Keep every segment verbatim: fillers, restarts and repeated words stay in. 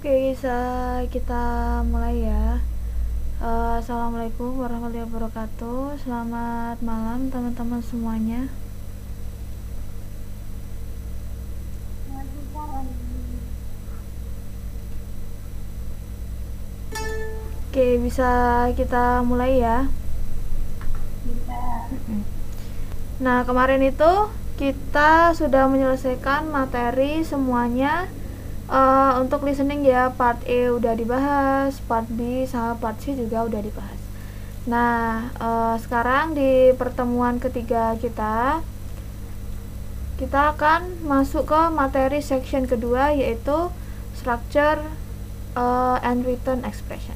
Oke, bisa kita mulai ya. Uh, Assalamualaikum warahmatullahi wabarakatuh. Selamat malam teman-teman semuanya. Oke, bisa kita mulai ya. Bisa. Nah, kemarin itu kita sudah menyelesaikan materi semuanya. Uh, untuk listening ya, part A udah dibahas, part B sama part C juga udah dibahas. Nah, uh, sekarang di pertemuan ketiga kita kita akan masuk ke materi section kedua, yaitu structure uh, and written expression.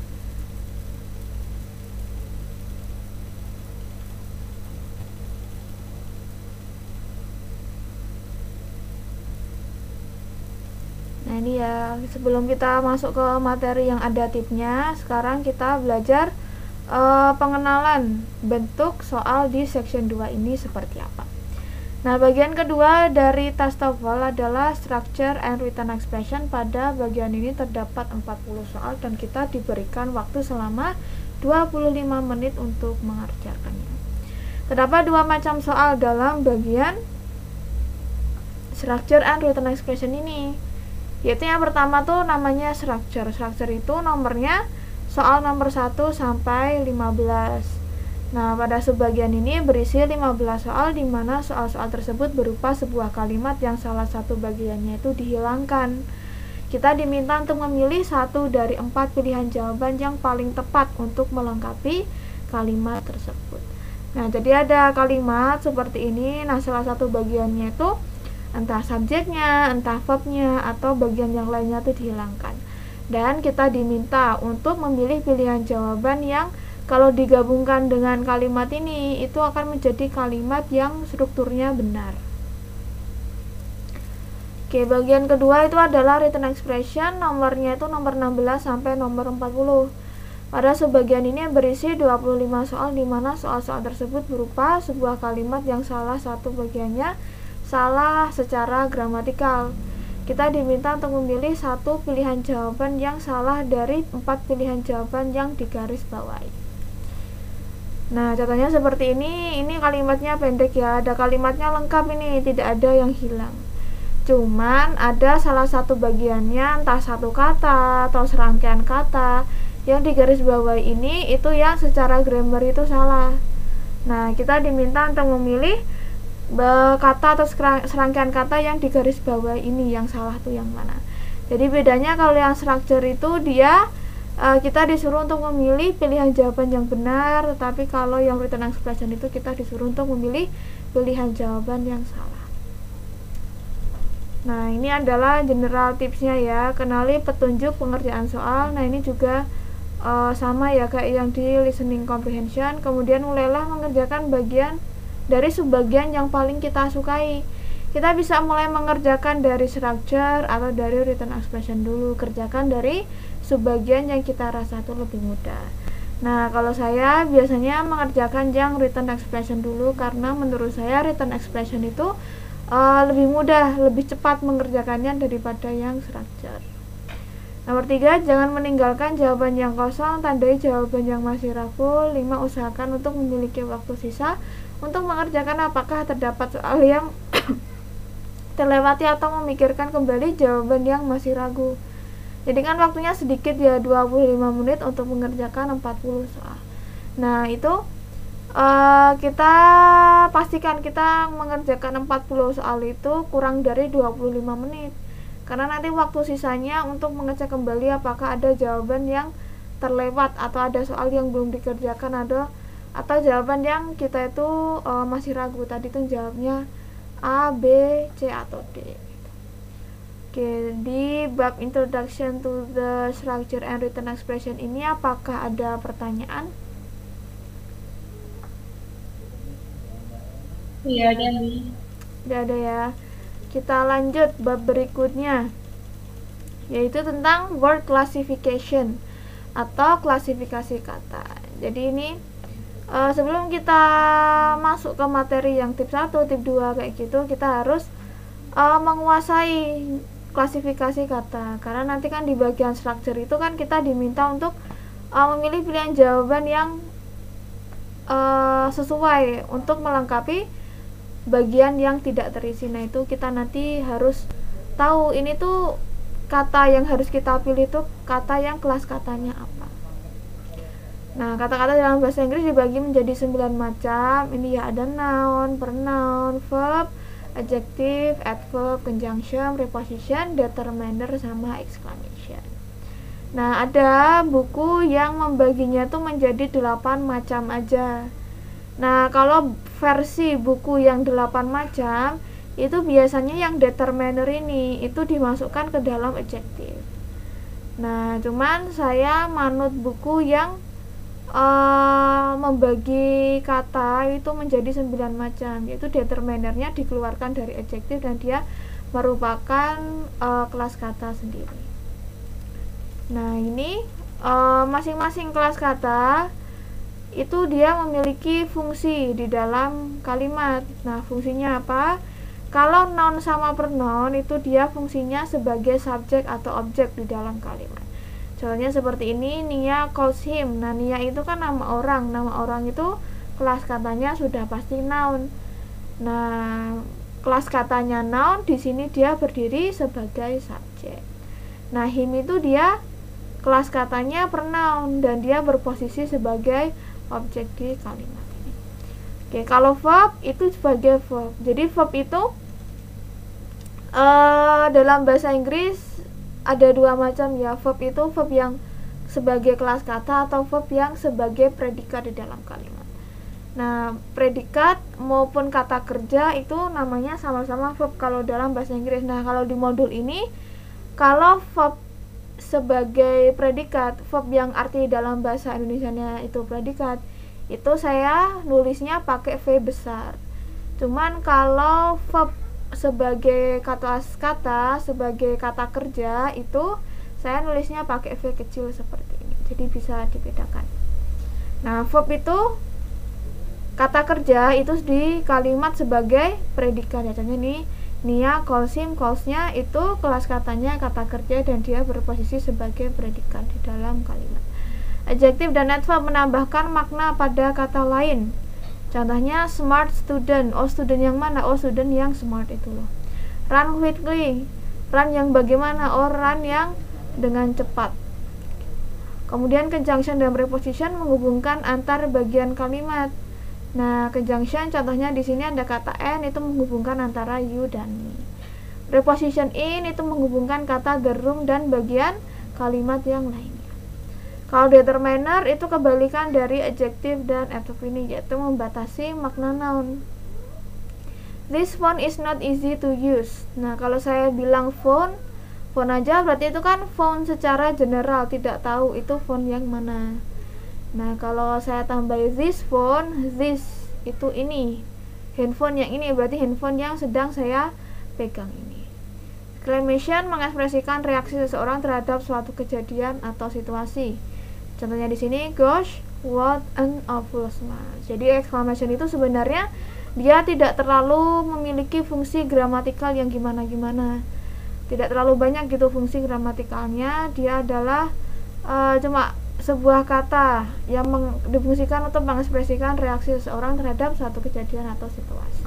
Nah ini ya, sebelum kita masuk ke materi yang ada tipnya, sekarang kita belajar uh, pengenalan bentuk soal di section dua ini seperti apa. Nah, bagian kedua dari test TOEFL adalah structure and written expression. Pada bagian ini terdapat empat puluh soal dan kita diberikan waktu selama dua puluh lima menit untuk mengerjakannya. Terdapat dua macam soal dalam bagian structure and written expression ini, yaitu yang pertama tuh namanya structure. Structure itu nomornya soal nomor satu sampai lima belas. Nah, pada subbagian ini berisi lima belas soal, di mana soal-soal tersebut berupa sebuah kalimat yang salah satu bagiannya itu dihilangkan. Kita diminta untuk memilih satu dari empat pilihan jawaban yang paling tepat untuk melengkapi kalimat tersebut. Nah, jadi ada kalimat seperti ini. Nah, salah satu bagiannya itu entah subjeknya, entah verbnya, atau bagian yang lainnya itu dihilangkan. Dan kita diminta untuk memilih pilihan jawaban yang kalau digabungkan dengan kalimat ini, itu akan menjadi kalimat yang strukturnya benar. Oke, bagian kedua itu adalah written expression, nomornya itu nomor enam belas sampai nomor empat puluh. Pada sebagian ini berisi dua puluh lima soal, di mana soal-soal tersebut berupa sebuah kalimat yang salah satu bagiannya salah secara gramatikal. Kita diminta untuk memilih satu pilihan jawaban yang salah dari empat pilihan jawaban yang digarisbawahi. Nah, contohnya seperti ini. Ini kalimatnya pendek ya, ada kalimatnya lengkap ini, tidak ada yang hilang. Cuman ada salah satu bagiannya, entah satu kata atau serangkaian kata yang digarisbawahi ini, itu yang secara grammar itu salah. Nah, kita diminta untuk memilih kata atau serangkaian kata yang digarisbawahi ini, yang salah tuh yang mana. Jadi bedanya kalau yang structure itu dia uh, kita disuruh untuk memilih pilihan jawaban yang benar, tetapi kalau yang written expression itu kita disuruh untuk memilih pilihan jawaban yang salah. Nah, ini adalah general tipsnya ya. Kenali petunjuk pengerjaan soal. Nah, ini juga uh, sama ya kayak yang di listening comprehension. Kemudian mulailah mengerjakan bagian dari subbagian yang paling kita sukai. Kita bisa mulai mengerjakan dari structure atau dari written expression dulu. Kerjakan dari subbagian yang kita rasa itu lebih mudah. Nah, kalau saya biasanya mengerjakan yang written expression dulu, karena menurut saya written expression itu uh, lebih mudah, lebih cepat mengerjakannya daripada yang structure. Nomor tiga, jangan meninggalkan jawaban yang kosong, tandai jawaban yang masih ragu. Lima, usahakan untuk memiliki waktu sisa untuk mengerjakan apakah terdapat soal yang terlewati atau memikirkan kembali jawaban yang masih ragu. Jadi kan waktunya sedikit ya, dua puluh lima menit untuk mengerjakan empat puluh soal. Nah, itu uh, kita pastikan kita mengerjakan empat puluh soal itu kurang dari dua puluh lima menit. Karena nanti waktu sisanya untuk mengecek kembali apakah ada jawaban yang terlewat atau ada soal yang belum dikerjakan, ada atau jawaban yang kita itu uh, masih ragu. Tadi tuh jawabnya A, B, C atau D. Oke, di bab introduction to the structure and written expression ini apakah ada pertanyaan? Iya, ada nih. Tidak ada ya. Kita lanjut bab berikutnya, yaitu tentang word classification atau klasifikasi kata. Jadi ini uh, sebelum kita masuk ke materi yang tip satu, tip dua kayak gitu, kita harus uh, menguasai klasifikasi kata, karena nanti kan di bagian structure itu kan kita diminta untuk uh, memilih pilihan jawaban yang uh, sesuai untuk melengkapi bagian yang tidak terisi. Nah itu kita nanti harus tahu ini tuh kata yang harus kita pilih tuh kata yang kelas katanya apa. Nah kata-kata dalam bahasa Inggris dibagi menjadi sembilan macam. Ini ya ada noun, pronoun, verb, adjective, adverb, conjunction, preposition, determiner, sama exclamation. Nah ada buku yang membaginya tuh menjadi delapan macam aja. Nah kalau versi buku yang delapan macam itu biasanya yang determiner ini itu dimasukkan ke dalam adjective. Nah cuman saya manut buku yang uh, membagi kata itu menjadi sembilan macam, yaitu determinernya dikeluarkan dari adjective dan dia merupakan uh, kelas kata sendiri. Nah ini uh, masing-masing kelas kata itu dia memiliki fungsi di dalam kalimat. Nah fungsinya apa? Kalau noun sama pronoun itu dia fungsinya sebagai subjek atau objek di dalam kalimat. Contohnya seperti ini, Nia calls him. Nah Nia itu kan nama orang. Nama orang itu kelas katanya sudah pasti noun. Nah kelas katanya noun, di sini dia berdiri sebagai subjek. Nah him itu dia kelas katanya pronoun dan dia berposisi sebagai objek di kalimat ini. Oke, kalau verb itu sebagai verb. Jadi verb itu uh, dalam bahasa Inggris ada dua macam ya. Verb itu verb yang sebagai kelas kata atau verb yang sebagai predikat di dalam kalimat. Nah, predikat maupun kata kerja itu namanya sama-sama verb kalau dalam bahasa Inggris. Nah, kalau di modul ini kalau verb sebagai predikat, verb yang arti dalam bahasa Indonesianya itu predikat, itu saya nulisnya pakai V besar. Cuman kalau verb sebagai kata kata sebagai kata kerja itu saya nulisnya pakai V kecil seperti ini. Jadi bisa dibedakan. Nah, verb itu kata kerja itu di kalimat sebagai predikat. Contohnya nih, Nia calls him, calls-nya itu kelas katanya kata kerja dan dia berposisi sebagai predikat di dalam kalimat. Adjektif dan adverb menambahkan makna pada kata lain. Contohnya smart student. Oh, student yang mana? Oh, student yang smart itu loh. Run quickly. Run yang bagaimana? Oh, run yang dengan cepat. Kemudian conjunction dan preposition menghubungkan antar bagian kalimat. Nah, conjunction contohnya di sini ada kata and itu menghubungkan antara you dan me. Preposition in itu menghubungkan kata the room dan bagian kalimat yang lainnya. Kalau determiner itu kebalikan dari adjective dan adverb ini, yaitu membatasi makna noun. This phone is not easy to use. Nah, kalau saya bilang phone, phone aja berarti itu kan phone secara general, tidak tahu itu phone yang mana. Nah, kalau saya tambah this phone, this itu ini, handphone yang ini berarti handphone yang sedang saya pegang ini. Exclamation mengekspresikan reaksi seseorang terhadap suatu kejadian atau situasi. Contohnya di sini, gosh, what an awful smell. Jadi exclamation itu sebenarnya dia tidak terlalu memiliki fungsi gramatikal yang gimana-gimana. Tidak terlalu banyak gitu fungsi gramatikalnya. Dia adalah uh, cuma sebuah kata yang difungsikan untuk mengekspresikan reaksi seseorang terhadap suatu kejadian atau situasi.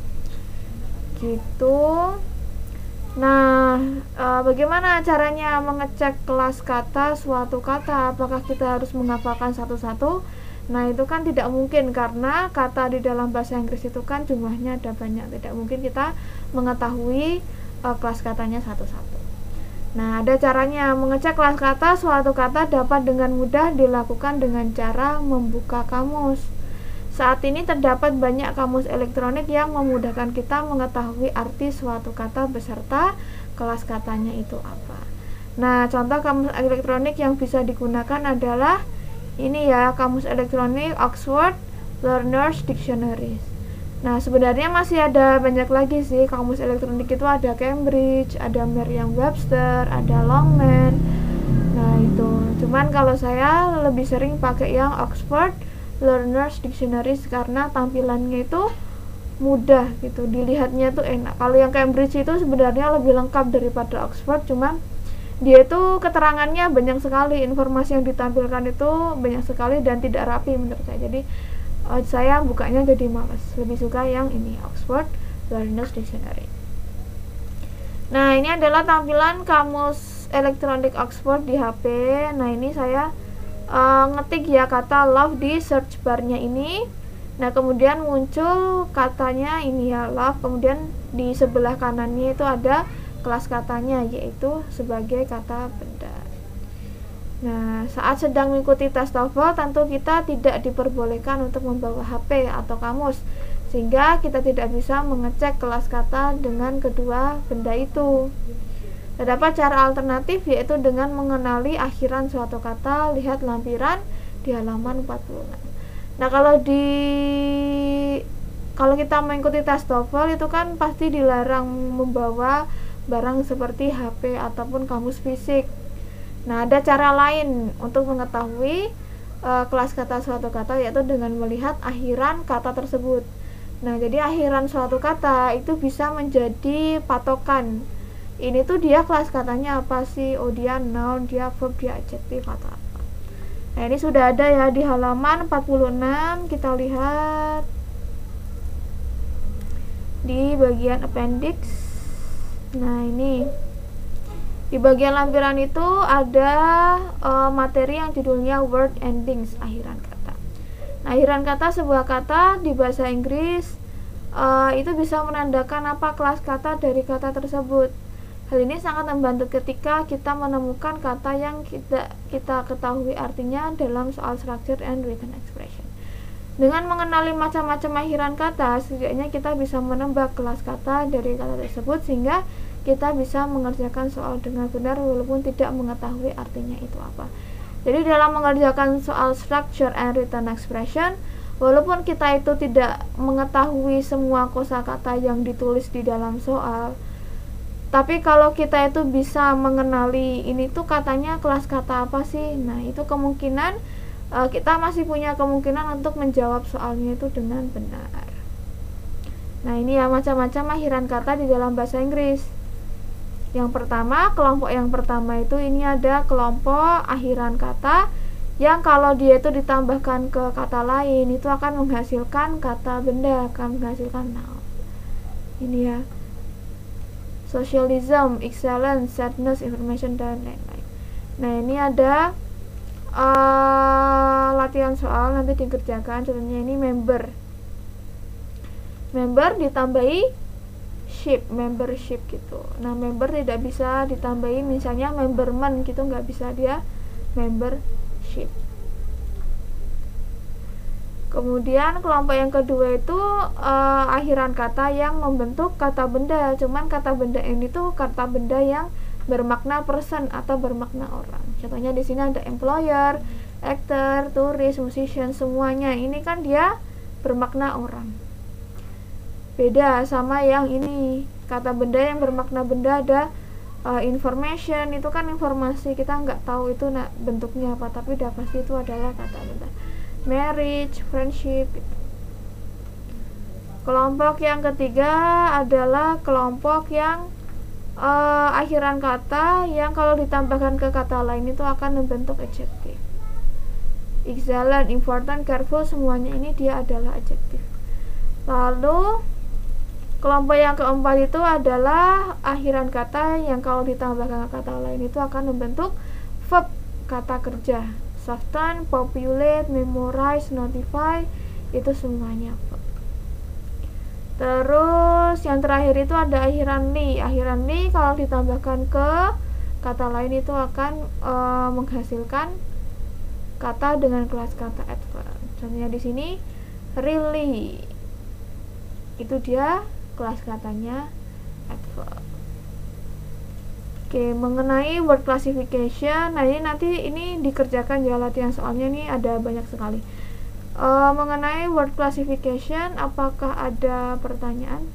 Gitu. Nah, e, bagaimana caranya mengecek kelas kata suatu kata? Apakah kita harus menghafalkan satu-satu? Nah, itu kan tidak mungkin karena kata di dalam bahasa Inggris itu kan jumlahnya ada banyak. Tidak mungkin kita mengetahui e, kelas katanya satu-satu. Nah, ada caranya. Mengecek kelas kata suatu kata dapat dengan mudah dilakukan dengan cara membuka kamus. Saat ini terdapat banyak kamus elektronik yang memudahkan kita mengetahui arti suatu kata beserta kelas katanya itu apa. Nah, contoh kamus elektronik yang bisa digunakan adalah ini ya, kamus elektronik Oxford Learner's Dictionary. Nah, sebenarnya masih ada banyak lagi sih kamus elektronik itu, ada Cambridge, ada Merriam-Webster, ada Longman. Nah, itu. Cuman kalau saya lebih sering pakai yang Oxford Learner's Dictionary karena tampilannya itu mudah gitu, dilihatnya tuh enak. Kalau yang Cambridge itu sebenarnya lebih lengkap daripada Oxford, cuman dia itu keterangannya banyak sekali, informasi yang ditampilkan itu banyak sekali dan tidak rapi menurut saya. Jadi uh, saya bukanya jadi males, lebih suka yang ini, Oxford Learner's Dictionary. Nah, ini adalah tampilan kamus elektronik Oxford di H P. Nah, ini saya uh, ngetik ya kata love di search barnya ini. Nah, kemudian muncul katanya ini ya, love. Kemudian di sebelah kanannya itu ada kelas katanya, yaitu sebagai kata benda. Nah, saat sedang mengikuti tes TOEFL, tentu kita tidak diperbolehkan untuk membawa H P atau kamus, sehingga kita tidak bisa mengecek kelas kata dengan kedua benda itu. Terdapat cara alternatif, yaitu dengan mengenali akhiran suatu kata. Lihat lampiran di halaman empat puluh enam. Nah, kalau di kalau kita mengikuti tes TOEFL itu kan pasti dilarang membawa barang seperti H P ataupun kamus fisik. Nah, ada cara lain untuk mengetahui e, kelas kata suatu kata, yaitu dengan melihat akhiran kata tersebut. Nah, jadi akhiran suatu kata itu bisa menjadi patokan. Ini tuh dia kelas katanya apa sih? Oh, dia noun, dia verb, dia adjektif atau apa. Nah, ini sudah ada ya di halaman empat puluh enam. Kita lihat di bagian appendix. Nah, ini di bagian lampiran itu ada uh, materi yang judulnya word endings, akhiran kata. Nah, akhiran kata sebuah kata di bahasa Inggris uh, itu bisa menandakan apa kelas kata dari kata tersebut. Hal ini sangat membantu ketika kita menemukan kata yang kita, kita ketahui artinya dalam soal structure and written expression. Dengan mengenali macam-macam akhiran kata, setidaknya kita bisa menebak kelas kata dari kata tersebut, sehingga kita bisa mengerjakan soal dengan benar walaupun tidak mengetahui artinya itu apa. Jadi dalam mengerjakan soal structure and written expression, walaupun kita itu tidak mengetahui semua kosakata yang ditulis di dalam soal, tapi kalau kita itu bisa mengenali ini tuh katanya kelas kata apa sih, nah itu kemungkinan uh, kita masih punya kemungkinan untuk menjawab soalnya itu dengan benar. Nah, ini ya macam-macam akhiran kata di dalam bahasa Inggris. Yang pertama, kelompok yang pertama itu ini ada kelompok akhiran kata yang kalau dia itu ditambahkan ke kata lain itu akan menghasilkan kata benda, akan menghasilkan noun. Ini ya, socialism, excellence, sadness, information, dan lain-lain. Nah, ini ada uh, latihan soal nanti dikerjakan. Contohnya ini member. Member ditambahi ship, membership gitu. Nah, member tidak bisa ditambahi misalnya memberment gitu, nggak bisa, dia membership. Kemudian kelompok yang kedua itu uh, akhiran kata yang membentuk kata benda. Cuman kata benda ini tuh kata benda yang bermakna person atau bermakna orang. Contohnya di sini ada employer, actor, tourist, musician, semuanya ini kan dia bermakna orang. Beda sama yang ini, kata benda yang bermakna benda ada uh, information, itu kan informasi, kita nggak tahu itu nah, bentuknya apa, tapi udah pasti itu adalah kata benda. Marriage, friendship. Kelompok yang ketiga adalah kelompok yang uh, akhiran kata yang kalau ditambahkan ke kata lain itu akan membentuk adjektif. Excellent, important, careful, semuanya ini dia adalah adjektif. Lalu kelompok yang keempat itu adalah akhiran kata yang kalau ditambahkan ke kata lain itu akan membentuk verb, kata kerja. Soften, populate, memorize, notify, itu semuanya verb. Terus yang terakhir itu ada akhiran li. Akhiran li kalau ditambahkan ke kata lain itu akan e, menghasilkan kata dengan kelas kata adverb. Contohnya di sini really, itu dia kelas katanya adverb. Oke, mengenai word classification, nah ini nanti ini dikerjakan ya latihan soalnya, ini ada banyak sekali. E, mengenai word classification, apakah ada pertanyaan?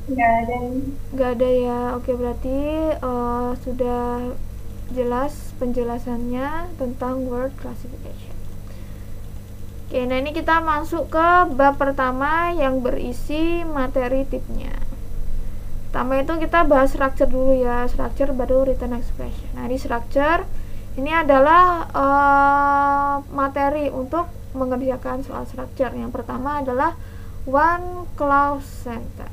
Nggak ada nih. Nggak ada ya. Oke, berarti uh, sudah jelas penjelasannya tentang word classification. Oke, nah ini kita masuk ke bab pertama yang berisi materi tipnya. Pertama itu kita bahas structure dulu ya, structure baru written expression. Nah, ini structure ini adalah uh, materi untuk mengerjakan soal structure. Yang pertama adalah one clause sentence.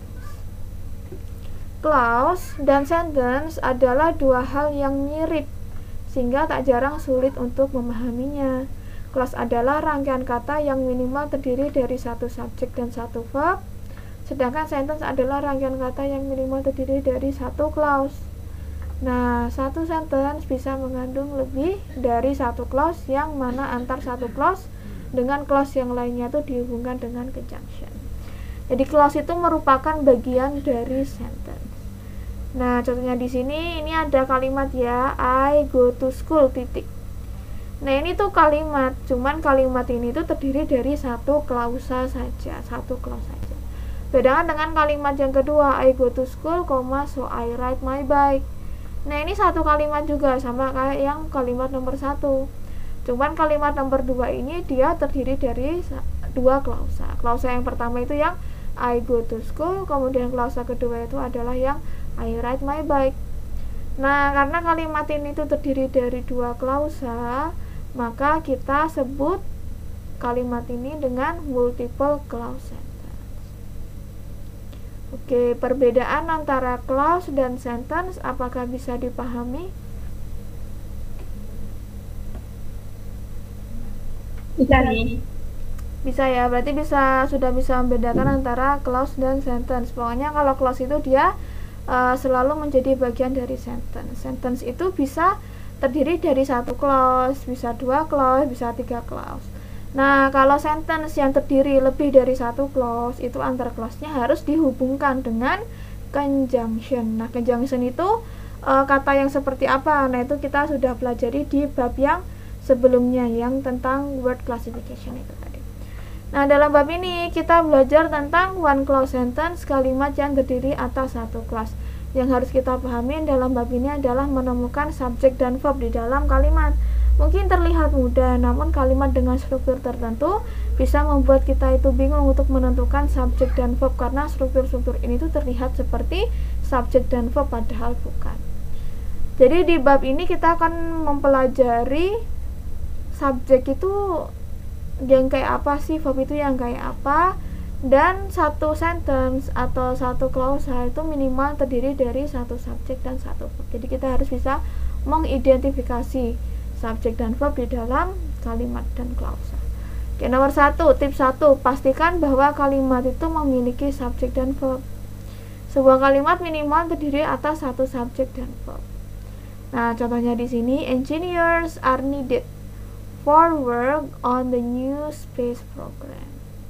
Clause dan sentence adalah dua hal yang mirip, sehingga tak jarang sulit untuk memahaminya. Clause adalah rangkaian kata yang minimal terdiri dari satu subjek dan satu verb, sedangkan sentence adalah rangkaian kata yang minimal terdiri dari satu clause. Nah, satu sentence bisa mengandung lebih dari satu clause, yang mana antar satu clause dengan clause yang lainnya itu dihubungkan dengan conjunction. Jadi clause itu merupakan bagian dari sentence. Nah, contohnya di sini ini ada kalimat ya, I go to school titik. Nah, ini tuh kalimat, cuman kalimat ini tuh terdiri dari satu klausa saja, satu clause saja. Bedakan dengan kalimat yang kedua, I go to school, so I ride my bike. Nah, ini satu kalimat juga, sama kayak yang kalimat nomor satu. Cuman kalimat nomor dua ini dia terdiri dari dua klausa. Klausa yang pertama itu yang I go to school, kemudian klausa kedua itu adalah yang I ride my bike. Nah, karena kalimat ini itu terdiri dari dua klausa, maka kita sebut kalimat ini dengan multiple clause sentence. Oke, perbedaan antara clause dan sentence apakah bisa dipahami? Bisa nih. Bisa ya, berarti bisa sudah bisa membedakan antara clause dan sentence. Pokoknya kalau clause itu dia uh, selalu menjadi bagian dari sentence. Sentence itu bisa terdiri dari satu clause, bisa dua clause, bisa tiga clause. Nah, kalau sentence yang terdiri lebih dari satu clause, itu antar clause-nya harus dihubungkan dengan conjunction. Nah, conjunction itu uh, kata yang seperti apa? Nah, itu kita sudah pelajari di bab yang sebelumnya yang tentang word classification itu tadi. Nah, dalam bab ini kita belajar tentang one clause sentence, kalimat yang terdiri atas satu clause. Yang harus kita pahami dalam bab ini adalah menemukan subjek dan verb di dalam kalimat. Mungkin terlihat mudah, namun kalimat dengan struktur tertentu bisa membuat kita itu bingung untuk menentukan subjek dan verb, karena struktur-struktur ini tuh terlihat seperti subjek dan verb padahal bukan. Jadi di bab ini kita akan mempelajari subjek itu yang kayak apa sih, verb itu yang kayak apa, dan satu sentence atau satu klausa itu minimal terdiri dari satu subjek dan satu verb. Jadi kita harus bisa mengidentifikasi subjek dan verb di dalam kalimat dan klausa. Oke, nomor satu, tips satu, pastikan bahwa kalimat itu memiliki subjek dan verb. Sebuah kalimat minimal terdiri atas satu subjek dan verb. Nah, contohnya di sini, engineers are needed for work on the new space program.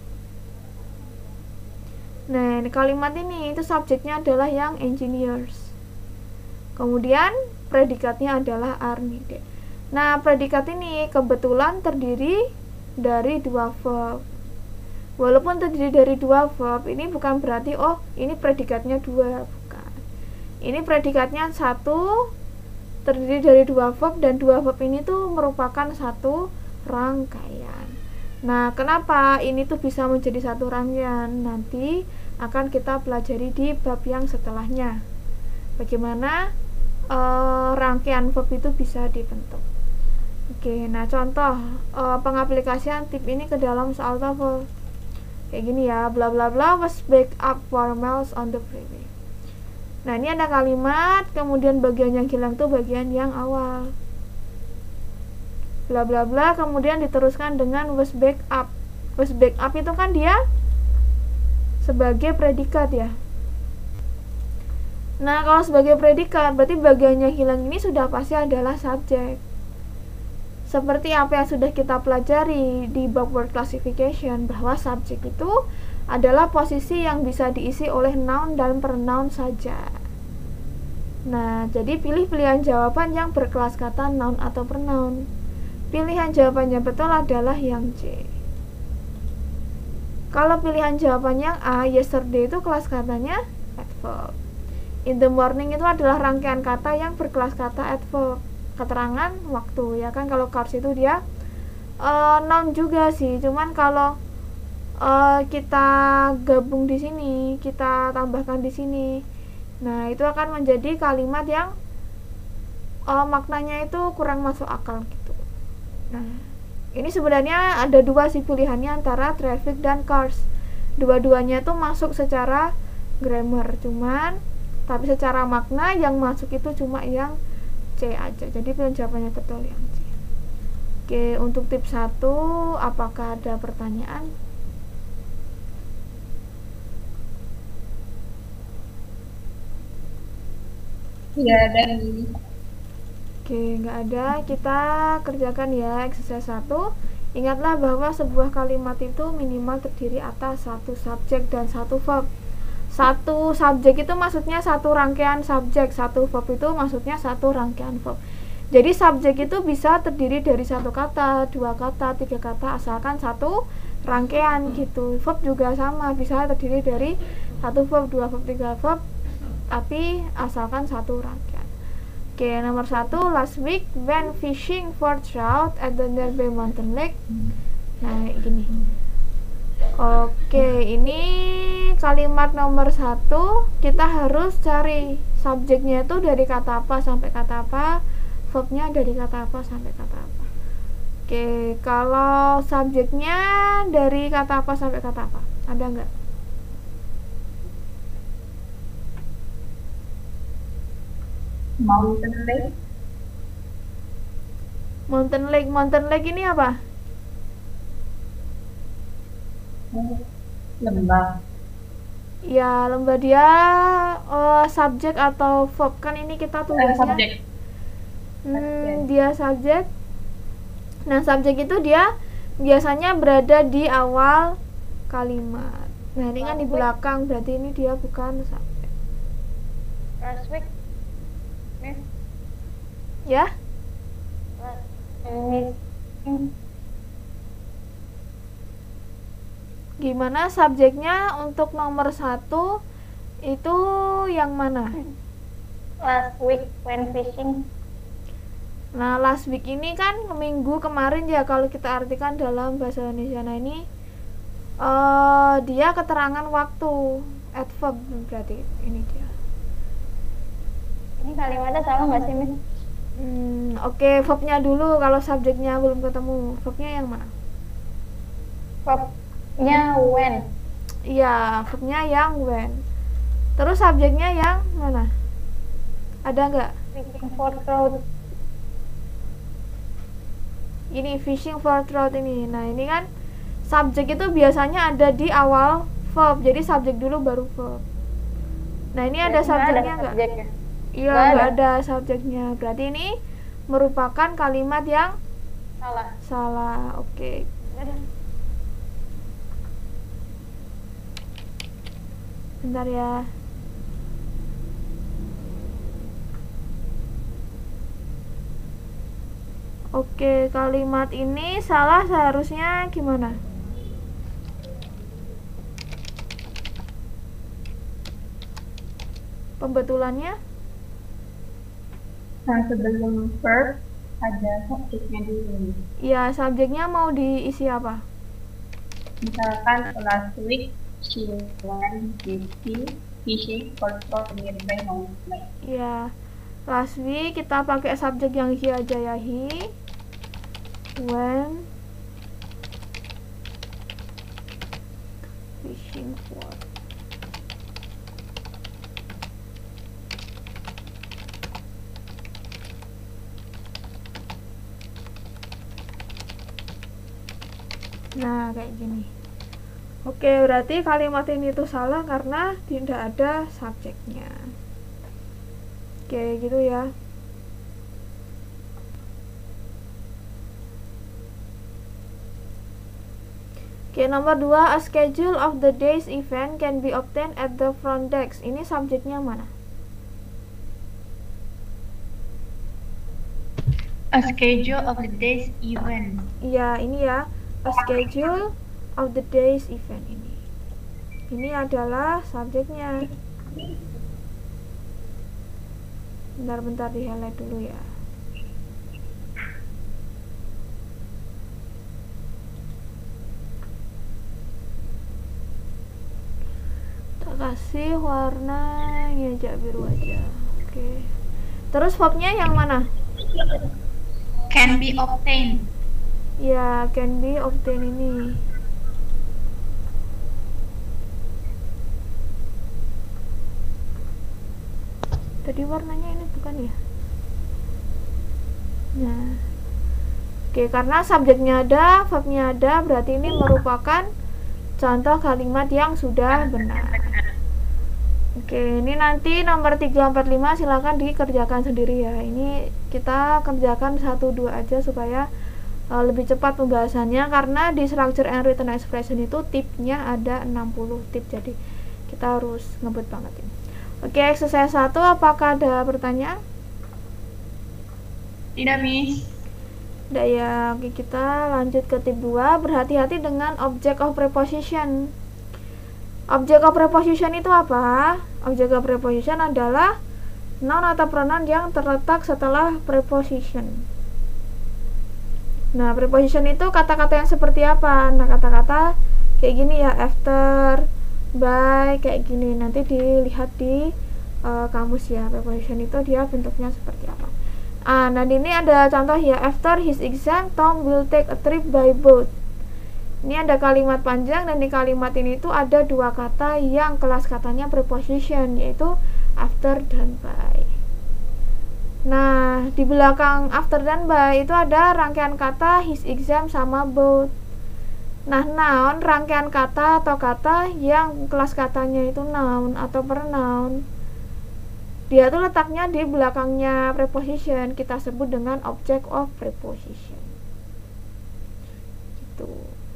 Nah, di kalimat ini itu subjeknya adalah yang engineers. Kemudian predikatnya adalah are needed. Nah, predikat ini kebetulan terdiri dari dua verb. Walaupun terdiri dari dua verb, ini bukan berarti oh ini predikatnya dua, bukan. Ini predikatnya satu, terdiri dari dua verb, dan dua verb ini tuh merupakan satu rangkaian. Nah, kenapa ini tuh bisa menjadi satu rangkaian? Nanti akan kita pelajari di bab yang setelahnya. Bagaimana e, rangkaian verb itu bisa dibentuk. Oke, nah contoh e, pengaplikasian tip ini ke dalam soal TOEFL. Kayak gini ya, bla bla bla was back up for miles on the freeway. Nah, ini ada kalimat, kemudian bagian yang hilang tuh bagian yang awal. Bla bla bla, kemudian diteruskan dengan was back up. Was back up itu kan dia sebagai predikat ya. Nah, kalau sebagai predikat, berarti bagian yang hilang ini sudah pasti adalah subjek. Seperti apa yang sudah kita pelajari di bab word classification, bahwa subjek itu adalah posisi yang bisa diisi oleh noun dan pronoun saja. Nah, jadi pilih pilihan jawaban yang berkelas kata noun atau pronoun. Pilihan jawaban yang betul adalah yang C. Kalau pilihan jawaban yang A, yesterday itu kelas katanya adverb. In the morning itu adalah rangkaian kata yang berkelas kata adverb, keterangan waktu ya kan. Kalau cars itu dia uh, noun juga sih, cuman kalau uh, kita gabung di sini, kita tambahkan di sini, nah itu akan menjadi kalimat yang uh, maknanya itu kurang masuk akal gitu. Nah ini sebenarnya ada dua sih pilihannya antara traffic dan cars. Dua-duanya itu masuk secara grammar, cuman tapi secara makna yang masuk itu cuma yang C aja. Jadi jawabannya betul yang C. Oke, untuk tips satu apakah ada pertanyaan? Tidak ada ini. Oke, nggak ada. Kita kerjakan ya exercise satu. Ingatlah bahwa sebuah kalimat itu minimal terdiri atas satu subjek dan satu verb. Satu subjek itu maksudnya satu rangkaian subjek, satu verb itu maksudnya satu rangkaian verb. Jadi subjek itu bisa terdiri dari satu kata, dua kata, tiga kata, asalkan satu rangkaian gitu. Verb juga sama, bisa terdiri dari satu verb, dua verb, tiga verb, tapi asalkan satu rangkaian. Oke, nomor satu, last week when fishing for trout at the nearby mountain lake. Nah, gini. Oke, ini kalimat nomor satu kita harus cari subjeknya itu dari kata apa sampai kata apa, verbnya dari kata apa sampai kata apa. Oke, kalau subjeknya dari kata apa sampai kata apa, ada nggak? Mountain lake. Mountain lake, mountain lake ini apa? Lembah. Ya, lembah dia uh, subjek atau verb kan ini kita tugasnya. Subjek. Hmm, dia subjek. Nah, subjek itu dia biasanya berada di awal kalimat. Nah, ini kan di belakang, berarti ini dia bukan subjek. Last week. Nih. Ya? Ini. Gimana subjeknya untuk nomor satu itu yang mana? Last week when fishing. Nah, last week ini kan minggu kemarin ya kalau kita artikan dalam bahasa Indonesia. Nah, ini uh, dia keterangan waktu, adverb berarti ini dia. Ini kalimatnya salah nggak sih, Miss? Hmm, Oke, okay, verbnya dulu. Kalau subjeknya belum ketemu, verbnya yang mana? Verbnya when. Iya, verbnya yang when. Terus subjeknya yang mana? Ada nggak? Fishing for trout. Ini fishing for trout ini. Nah, ini kan subjek itu biasanya ada di awal verb. Jadi subjek dulu baru verb. Nah, ini ada subjeknya nggak? Iya, nggak ada subjeknya. Berarti ini merupakan kalimat yang salah. Salah. Oke. Okay. Bentar ya. Oke, kalimat ini salah seharusnya gimana? Pembetulannya? Nah, sebelum verb ada subjeknya dulu. Iya, subjeknya mau diisi apa? Misalkan last week she went fishing fishing for trout nearby mountain lake. Iya, last week kita pakai subjek yang he aja ya, he when fishing for. Nah, kayak gini. Oke, berarti kalimat ini tuh salah karena tidak ada subjeknya. Oke, gitu ya. Oke, nomor dua, a schedule of the day's event can be obtained at the front desk. Ini subjeknya mana? A schedule of the day's event. Iya, ini ya. A schedule of the day's event ini. Ini adalah subjeknya. Bentar-bentar di highlight dulu ya. Tak kasih warna ngejak biru aja. Oke. Terus verbnya yang mana? Can be obtained. Ya, can be obtained ini. Tadi warnanya ini bukan ya? Nah, oke, karena subjeknya ada, verbnya ada, berarti ini merupakan contoh kalimat yang sudah benar. Oke, ini nanti nomor tiga, empat, lima silakan dikerjakan sendiri ya. Ini kita kerjakan satu dua aja supaya uh, lebih cepat pembahasannya, karena di structure and written expression itu tipnya ada enam puluh tip, jadi kita harus ngebut banget ini. Oke, exercise satu, apakah ada pertanyaan? Tidak, Miss. Udah ya, oke, kita lanjut ke tip dua. Berhati-hati dengan object of preposition. Object of preposition itu apa? Object of preposition adalah noun atau pronoun yang terletak setelah preposition. Nah, preposition itu kata-kata yang seperti apa? Nah, kata-kata kayak gini ya, after, by, kayak gini. Nanti dilihat di uh, kamus ya, preposition itu dia bentuknya seperti apa. Ah, nah ini ada contoh ya, after his exam Tom will take a trip by boat. Ini ada kalimat panjang, dan di kalimat ini tuh ada dua kata yang kelas katanya preposition, yaitu after dan by. Nah, di belakang after dan by itu ada rangkaian kata his exam sama boat. Nah, noun rangkaian kata atau kata yang kelas katanya itu noun atau pronoun. Dia tuh letaknya di belakangnya preposition, kita sebut dengan object of preposition. Gitu.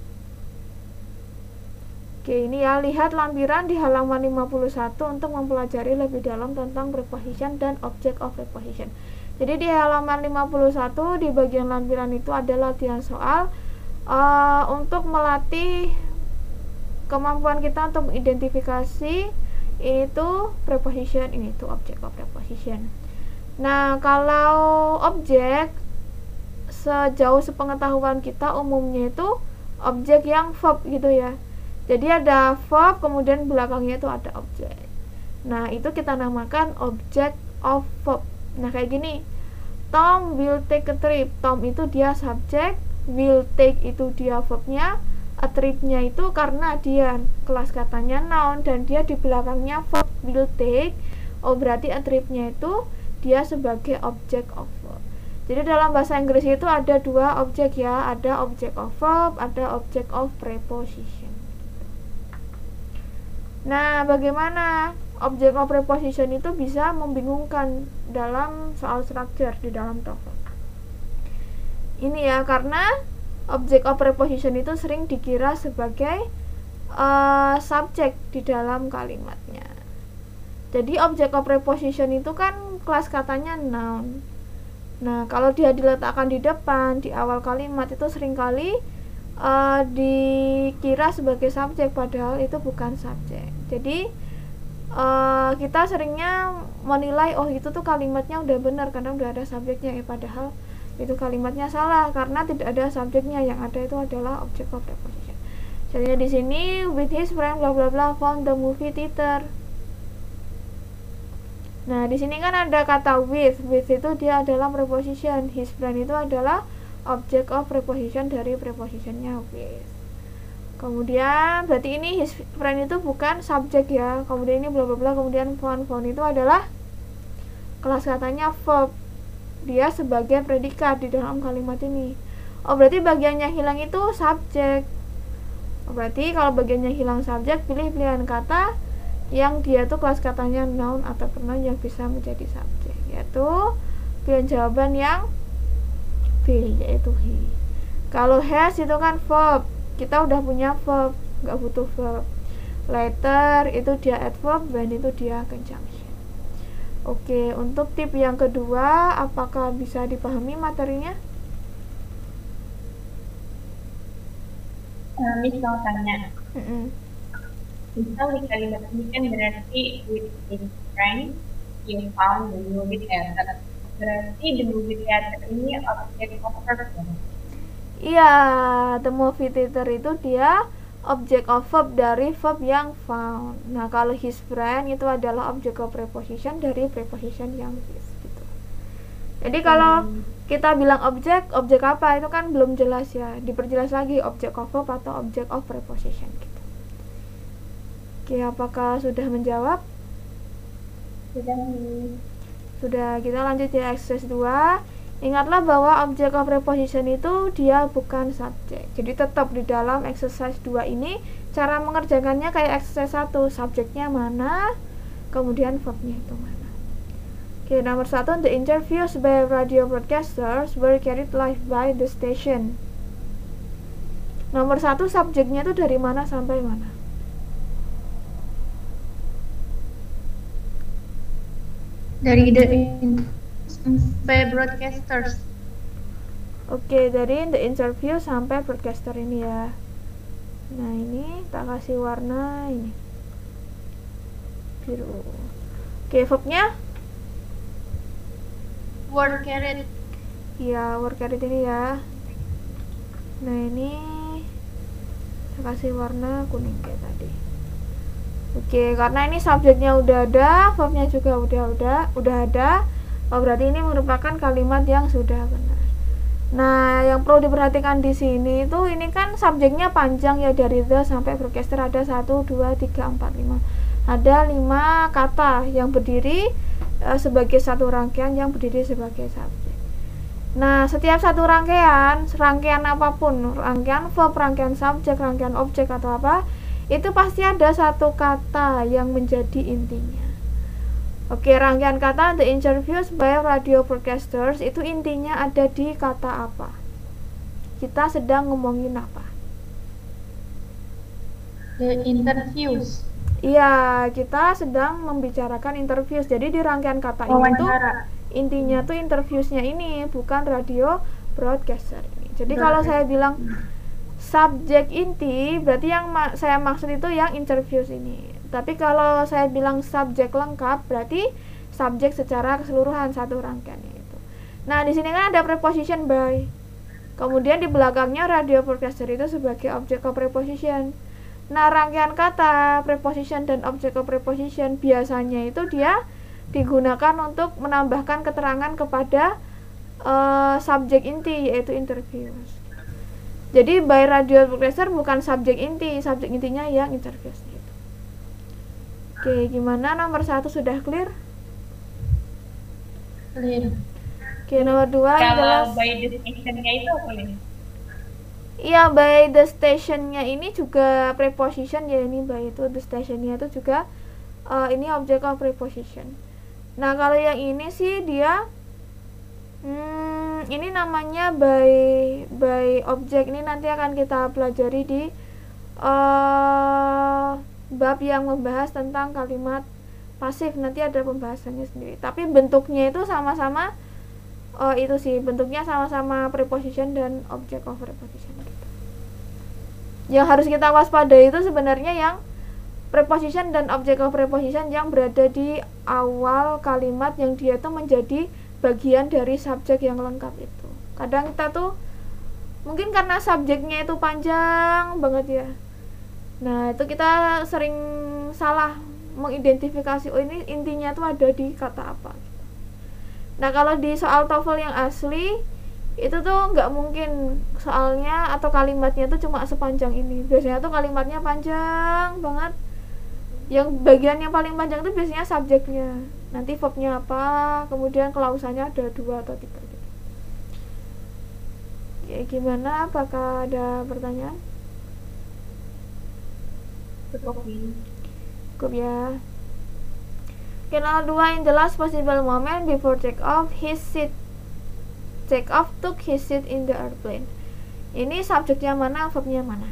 Oke, ini ya, lihat lampiran di halaman lima puluh satu untuk mempelajari lebih dalam tentang preposition dan object of preposition. Jadi di halaman lima puluh satu di bagian lampiran itu ada latihan soal uh, untuk melatih kemampuan kita untuk mengidentifikasi ini tuh preposition, ini tuh object of preposition. Nah, kalau objek sejauh sepengetahuan kita umumnya itu objek yang verb gitu ya. Jadi ada verb, kemudian belakangnya itu ada objek. Nah, itu kita namakan object of verb. Nah, kayak gini. Tom will take a trip. Tom itu dia subjek, will take itu dia verbnya, a trip-nya itu karena dia kelas katanya noun dan dia di belakangnya verb will take. Oh, berarti a trip-nya itu dia sebagai object of verb. Jadi dalam bahasa Inggris itu ada dua objek ya, ada object of verb, ada object of preposition. Nah, bagaimana object of preposition itu bisa membingungkan dalam soal structure di dalam TOEFL? Ini ya, karena object of preposition itu sering dikira sebagai uh, subjek di dalam kalimatnya. Jadi object of preposition itu kan kelas katanya noun. Nah, kalau dia diletakkan di depan, di awal kalimat itu seringkali Uh, dikira sebagai subjek, padahal itu bukan subjek. Jadi uh, kita seringnya menilai, oh itu tuh kalimatnya udah benar karena udah ada subjeknya, ya padahal itu kalimatnya salah karena tidak ada subjeknya, yang ada itu adalah object of preposition. Contohnya di sini, with his friend bla bla bla found the movie theater. Nah, di sini kan ada kata with, with itu dia adalah preposition, his friend itu adalah object of preposition dari prepositionnya with. Kemudian berarti ini his friend itu bukan subjek ya. Kemudian ini bla bla bla, kemudian found, found itu adalah kelas katanya verb. Dia sebagai predikat di dalam kalimat ini. Oh, berarti bagiannya hilang itu subjek. Oh, berarti kalau bagiannya hilang subjek, pilih pilihan kata yang dia tuh kelas katanya noun atau pronoun yang bisa menjadi subjek, yaitu pilihan jawaban yang B, yaitu he. Kalau has itu kan verb, kita udah punya verb, nggak butuh verb. Later itu dia adverb, when itu dia conjunction. Oke, untuk tip yang kedua, apakah bisa dipahami materinya? Uh, Miss mau tanya. Mm-mm. misal di kalimat ini kan berarti with his friend he found the movie theater. Berarti the movie theater ini object of verb ya? Iya, the movie theater itu dia object of verb dari verb yang found. Nah, kalau his friend itu adalah object of preposition dari preposition yang his gitu. Jadi kalau hmm. kita bilang objek, objek apa itu kan belum jelas ya. Diperjelas lagi object of verb atau object of preposition gitu. Oke, apakah sudah menjawab? Sudah. Sudah, kita lanjut ya exercise dua. Ingatlah bahwa object of preposition itu dia bukan subjek. Jadi tetap di dalam exercise dua ini cara mengerjakannya kayak exercise satu. Subjeknya mana, kemudian verbnya itu mana. Oke, nomor satu, the interviews by radio broadcasters were carried live by the station. Nomor satu, subjeknya itu dari mana sampai mana? Dari the sampai broadcasters. Oke, dari the interview sampai broadcaster ini ya. Nah, ini tak kasih warna ini biru. Oke, verbnya were carried. Ya, were carried ini ya. Nah, ini tak kasih warna kuning kayak tadi. Oke, karena ini subjeknya udah ada, verbnya juga udah udah udah ada. Oh, berarti ini merupakan kalimat yang sudah benar. Nah, yang perlu diperhatikan di sini itu ini kan subjeknya panjang ya, dari the sampai broadcaster ada satu, dua, tiga, empat, lima. Ada lima kata yang berdiri e, sebagai satu rangkaian yang berdiri sebagai subjek. Nah, setiap satu rangkaian, rangkaian apapun, rangkaian verb, rangkaian subjek, rangkaian objek atau apa, itu pasti ada satu kata yang menjadi intinya. Oke, rangkaian kata the interviews by radio broadcasters itu intinya ada di kata apa? Kita sedang ngomongin apa? The interviews. Iya, kita sedang membicarakan interviews. Jadi di rangkaian kata ini tuh intinya tuh interviewsnya ini, bukan radio broadcaster ini. Jadi kalau saya bilang subjek inti, berarti yang ma saya maksud itu yang interviews ini. Tapi kalau saya bilang subjek lengkap, berarti subjek secara keseluruhan satu rangkaian itu. Nah, di sini kan ada preposition by. Kemudian di belakangnya radio broadcaster itu sebagai object of preposition. Nah, rangkaian kata preposition dan object of preposition biasanya itu dia digunakan untuk menambahkan keterangan kepada uh, subjek inti, yaitu interviews. Jadi by radio broadcaster bukan subjek inti, subjek intinya yang interviews. Oke, gimana nomor satu sudah clear? Clear. Oke, nomor dua kalau by the stationnya itu apa ini? Iya, by the stationnya ini juga preposition ya, ini by itu the stationnya itu juga uh, ini object of preposition. Nah, kalau yang ini sih dia hmm, ini namanya by by object. Ini nanti akan kita pelajari di uh, bab yang membahas tentang kalimat pasif, nanti ada pembahasannya sendiri. Tapi bentuknya itu sama-sama oh itu sih bentuknya sama-sama preposition dan object of preposition gitu. Yang harus kita waspadai itu sebenarnya yang preposition dan object of preposition yang berada di awal kalimat, yang dia itu menjadi bagian dari subjek yang lengkap itu. Kadang kita tuh mungkin karena subjeknya itu panjang banget ya. Nah, itu kita sering salah mengidentifikasi, oh ini intinya tuh ada di kata apa. Nah, kalau di soal TOEFL yang asli itu tuh nggak mungkin soalnya atau kalimatnya tuh cuma sepanjang ini. Biasanya tuh kalimatnya panjang banget. Yang bagian yang paling panjang itu biasanya subjeknya. Nanti verbnya apa, kemudian klausannya ada dua atau tiga gitu. Ya, gimana? Apakah ada pertanyaan? Cukup ini. Cukup ya. Kenal dua in the last possible moment before take off his seat. Take off took his seat in the airplane. Ini subjeknya mana, verbnya mana?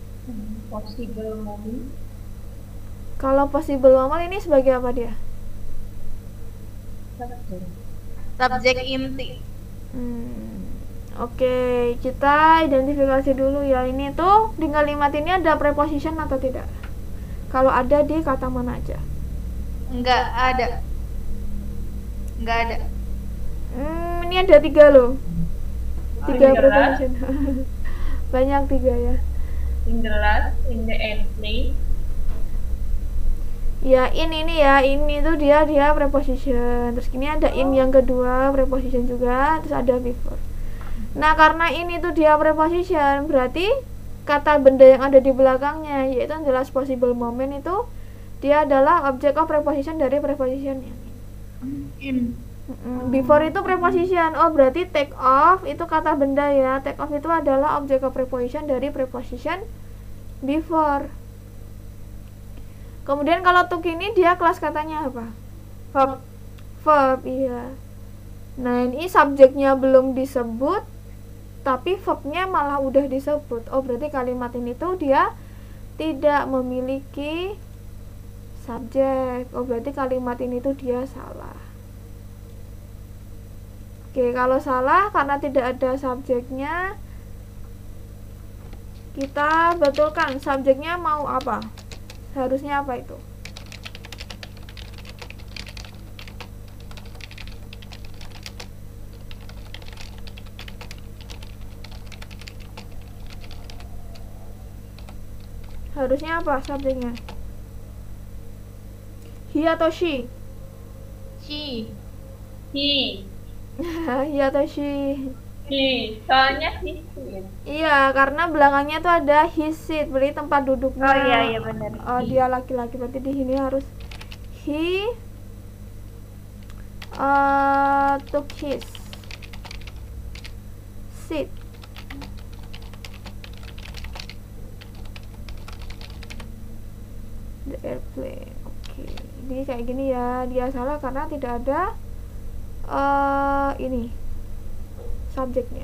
Possible moment. Kalau possible moment ini sebagai apa dia? Subjek. Subjek inti. Hmm, Oke, kita identifikasi dulu ya. Ini tuh di kalimat ini ada preposition atau tidak? Kalau ada, di kata mana aja? Enggak ada. Enggak ada. Hmm, ini ada tiga loh. Tiga in the preposition. Banyak tiga ya. In the last, in the airplane. Ya, in ini ya, ini tuh dia dia preposition. Terus ini ada in yang kedua preposition juga, terus ada before. Nah, karena ini tuh dia preposition, berarti kata benda yang ada di belakangnya, yaitu the last possible moment, itu dia adalah object of preposition dari preposition yang ini. In. Mm, Before itu preposition. Oh, berarti take off itu kata benda ya. Take off itu adalah object of preposition dari preposition before. Kemudian kalau took ini dia kelas katanya apa? Verb. Verb, iya. Nah, ini subjeknya belum disebut, tapi verbnya malah udah disebut. Oh, berarti kalimat ini tuh dia tidak memiliki subjek. Oh, berarti kalimat ini tuh dia salah. Oke, kalau salah karena tidak ada subjeknya, kita betulkan subjeknya mau apa? Harusnya apa itu? Harusnya apa subjeknya? He atau she? She. He. He atau she? He. Soalnya he sit. Iya, karena belakangnya tuh ada he sit, berarti tempat duduknya. Oh iya iya benar. Oh, dia laki-laki, berarti di sini harus he uh, took his seat. The airplane. Oke, jadi kayak gini ya, dia salah karena tidak ada uh, ini subjeknya.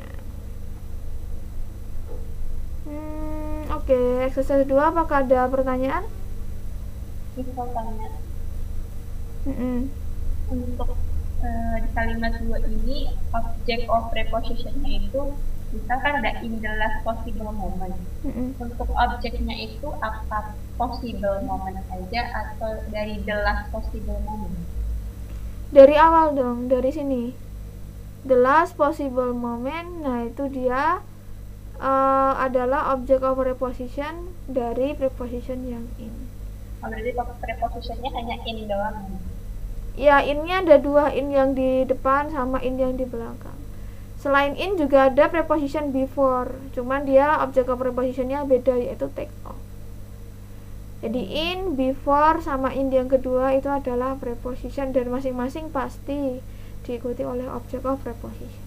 Hmm, Oke, okay. Exercise dua, apakah ada pertanyaan? Bisa tanya. Mm-mm. Untuk uh, di kalimat dua ini object of prepositionnya itu misalkan ada in the last possible moment. Mm-mm. Untuk objeknya itu apa possible moment aja atau dari the last possible moment? Dari awal dong, dari sini. The last possible moment, nah itu dia uh, adalah object of preposition dari preposition yang in. Oh, berarti prepositionnya hanya in doang. Ya, innya ada dua, in yang di depan sama in yang di belakang. Selain in juga ada preposition before, cuman dia object of prepositionnya beda, yaitu take off. Jadi in, before, sama in yang kedua itu adalah preposition, dan masing-masing pasti diikuti oleh object of preposition.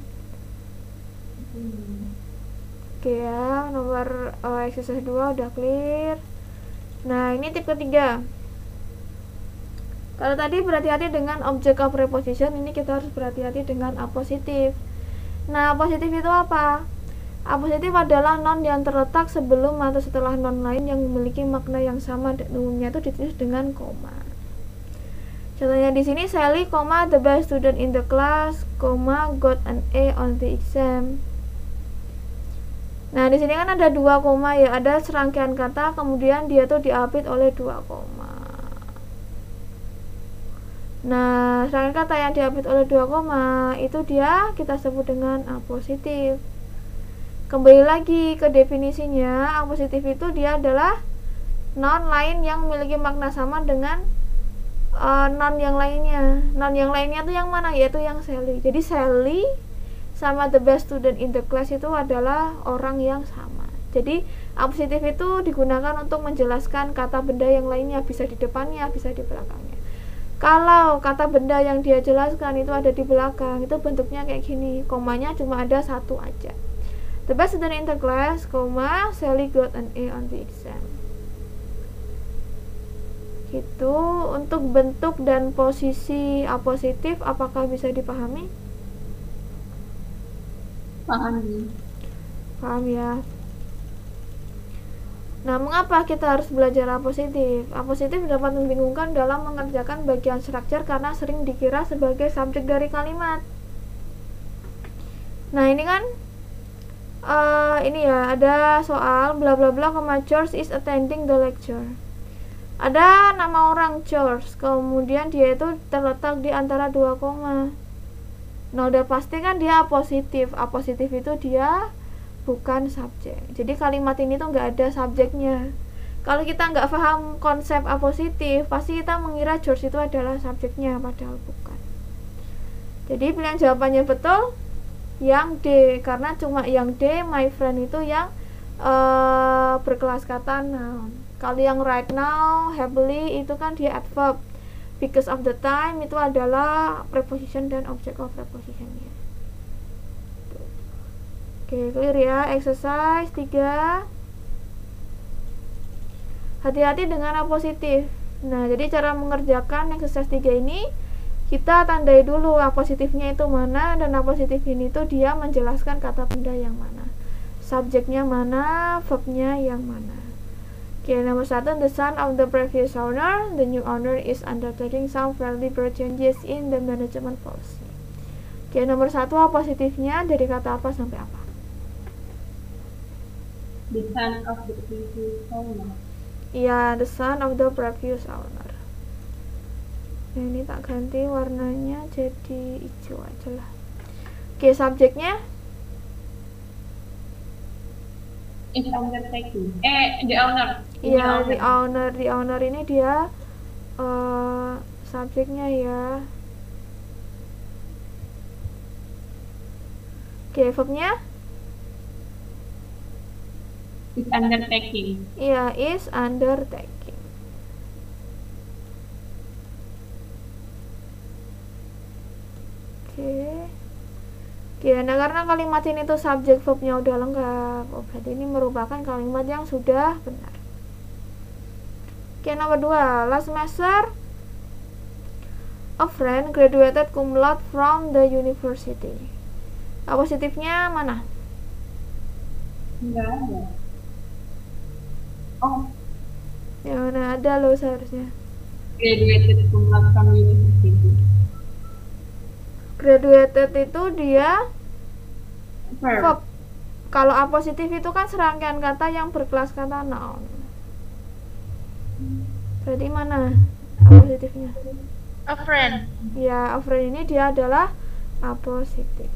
Hmm. Oke ya, nomor uh, exercise dua udah clear. Nah, ini tip ketiga. Kalau tadi berhati-hati dengan object of preposition, ini kita harus berhati-hati dengan apositif. Nah, apositif itu apa? Apositif adalah noun yang terletak sebelum atau setelah noun lain yang memiliki makna yang sama, dan umumnya itu ditulis dengan koma. Contohnya di sini Sally, the best student in the class, got an A on the exam. Nah, di sini kan ada dua koma ya, ada serangkaian kata, kemudian dia tuh diapit oleh dua koma. Nah, serangkaian kata yang diapit oleh dua koma itu dia kita sebut dengan apositif. Kembali lagi ke definisinya, apositif itu dia adalah noun lain yang memiliki makna sama dengan uh, noun yang lainnya. Noun yang lainnya itu yang mana? Yaitu yang Sally. Jadi Sally sama the best student in the class itu adalah orang yang sama. Jadi apositif itu digunakan untuk menjelaskan kata benda yang lainnya, bisa di depannya, bisa di belakangnya. Kalau kata benda yang dia jelaskan itu ada di belakang, itu bentuknya kayak gini, komanya cuma ada satu aja. The best student in the class, koma, Sally got an A on the exam. Gitu. Untuk bentuk dan posisi apositif, apakah bisa dipahami? Paham. Paham ya. Nah, mengapa kita harus belajar apositif? Apositif dapat membingungkan dalam mengerjakan bagian struktur karena sering dikira sebagai subjek dari kalimat. Nah, ini kan uh, ini ya, ada soal bla bla bla, George is attending the lecture. Ada nama orang George, kemudian dia itu terletak di antara dua koma. Nah, udah pasti kan dia apositif. Apositif itu dia bukan subjek. Jadi kalimat ini tuh nggak ada subjeknya. Kalau kita nggak paham konsep apositif, pasti kita mengira George itu adalah subjeknya, padahal bukan. Jadi pilihan jawabannya betul yang D, karena cuma yang D, my friend, itu yang uh, berkelas kata noun. Kalau yang right now, happily, itu kan dia adverb. Because of the time itu adalah preposition dan object of prepositionnya. Oke, clear ya. Exercise tiga. Hati-hati dengan apositif. Nah, jadi cara mengerjakan exercise tiga ini, kita tandai dulu apositifnya itu mana, dan apositif ini tuh dia menjelaskan kata benda yang mana, subjeknya mana, verbnya yang mana. Oke, nomor satu, the son of the previous owner, the new owner is undertaking some fairly broad changes in the management policy. Oke, nomor satu, apositifnya dari kata apa sampai apa? The son of the previous owner. Iya, the son of the previous owner. Nah, ini tak ganti warnanya jadi hijau aja lah. Oke, subjeknya Is undertaking. Eh, the owner. iya, the owner. The owner ini dia uh, subjeknya ya. Oke, verbnya Is undertaking. iya, is undertaking. Oke. Oke, nah karena kalimat ini tuh subjek verbnya udah lengkap, oh, berarti ini merupakan kalimat yang sudah benar. Oke, nomor dua, last semester a friend graduated cum laude from the university. Apositifnya mana? Enggak ada. Oh, Ya mana ada loh seharusnya. graduated cum laude from university. Graduated itu dia Verb. verb. Kalau apositif itu kan serangkaian kata yang berkelas kata noun. Berarti mana apositifnya? A friend. Ya, a friend ini dia adalah apositif.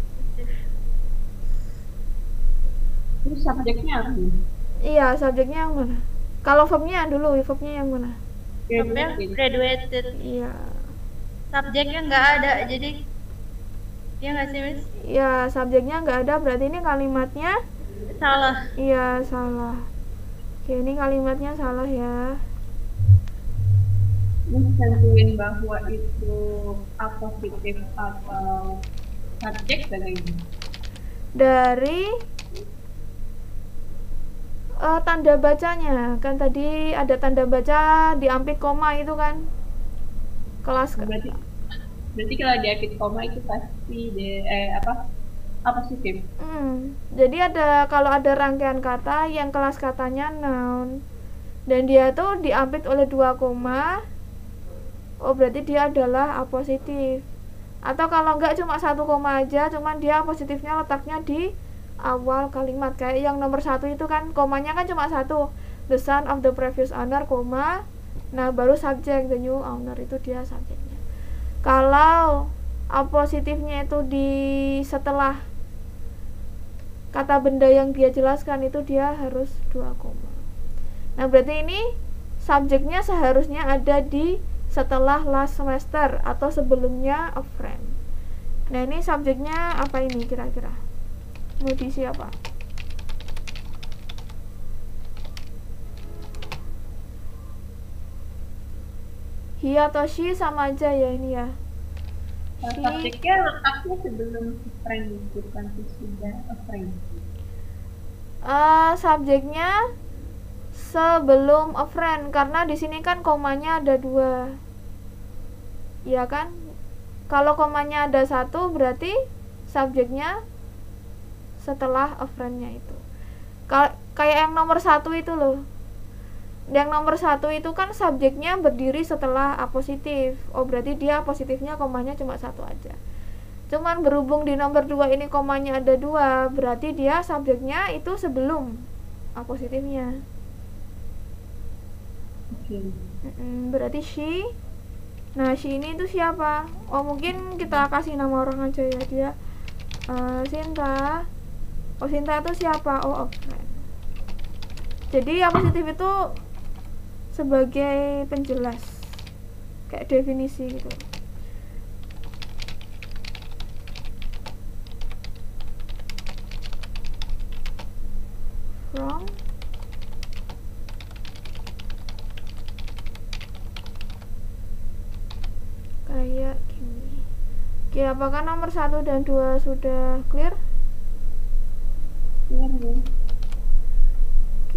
Terus subjeknya apa? Iya, subjeknya yang mana? Kalau verbnya dulu, verbnya yang mana? Verbnya Graduated. graduated. Iya. Subjeknya nggak ada, jadi ya nggak sih, Miss? Ya, subjeknya nggak ada, berarti ini kalimatnya Salah. iya salah. Oke, ini kalimatnya salah ya. Terus tentuin bahwa itu apositif atau subjek bagaimana? Dari uh, tanda bacanya, kan tadi ada tanda baca diampit koma itu kan kelas ke- Berarti berarti kalau diapit koma itu pasti de, eh apa? Apositif. Hmm, jadi ada kalau ada rangkaian kata yang kelas katanya noun dan dia tuh diampit oleh dua koma, oh berarti dia adalah apositif. Atau kalau enggak cuma satu koma aja, cuman dia positifnya letaknya di awal kalimat, kayak yang nomor satu itu kan komanya kan cuma satu, the son of the previous owner, koma, nah baru subjek the new owner, itu dia subjeknya. Kalau apositifnya itu di setelah kata benda yang dia jelaskan, itu dia harus dua koma. Nah berarti ini subjeknya seharusnya ada di setelah last semester atau sebelumnya a friend. Nah ini subjeknya apa ini kira-kira? Mau diisi apa? He atau she sama aja ya ini ya. Nah, She, subjeknya letaknya sebelum friend bukan sudah a friend. uh, subjeknya sebelum a friend, karena di sini kan komanya ada dua, ya kan? Kalau komanya ada satu berarti subjeknya setelah a friend-nya itu. Kal- kayak yang nomor satu itu loh, Yang nomor satu itu kan subjeknya berdiri setelah apositif. Oh, berarti dia positifnya komanya cuma satu aja. Cuman berhubung di nomor dua ini komanya ada dua, berarti dia subjeknya itu sebelum apositifnya. Oke. Mm-mm, berarti she. Nah, she ini itu siapa? Oh, mungkin kita kasih nama orang aja ya, dia uh, Sinta. Oh, Sinta itu siapa? Oh, a friend. Jadi apositif itu sebagai penjelas, kayak definisi gitu. From kayak gini. Oke, apakah nomor satu dan dua sudah clear? Iya, Bu. Oke.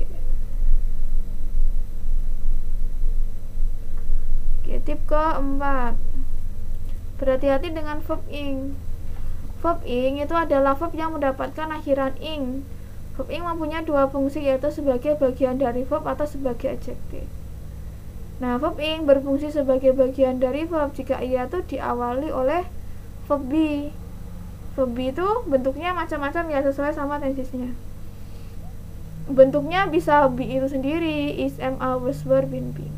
Oke, tip keempat. Berhati-hati dengan verb ing. Verb ing itu adalah verb yang mendapatkan akhiran ing. Verb ing mempunyai dua fungsi, yaitu sebagai bagian dari verb atau sebagai adjektif. Nah, verb ing berfungsi sebagai bagian dari verb jika ia itu diawali oleh verb be. Verb be itu bentuknya macam-macam ya, sesuai sama tensisnya. Bentuknya bisa be itu sendiri, is, am, are, was, were, been, being.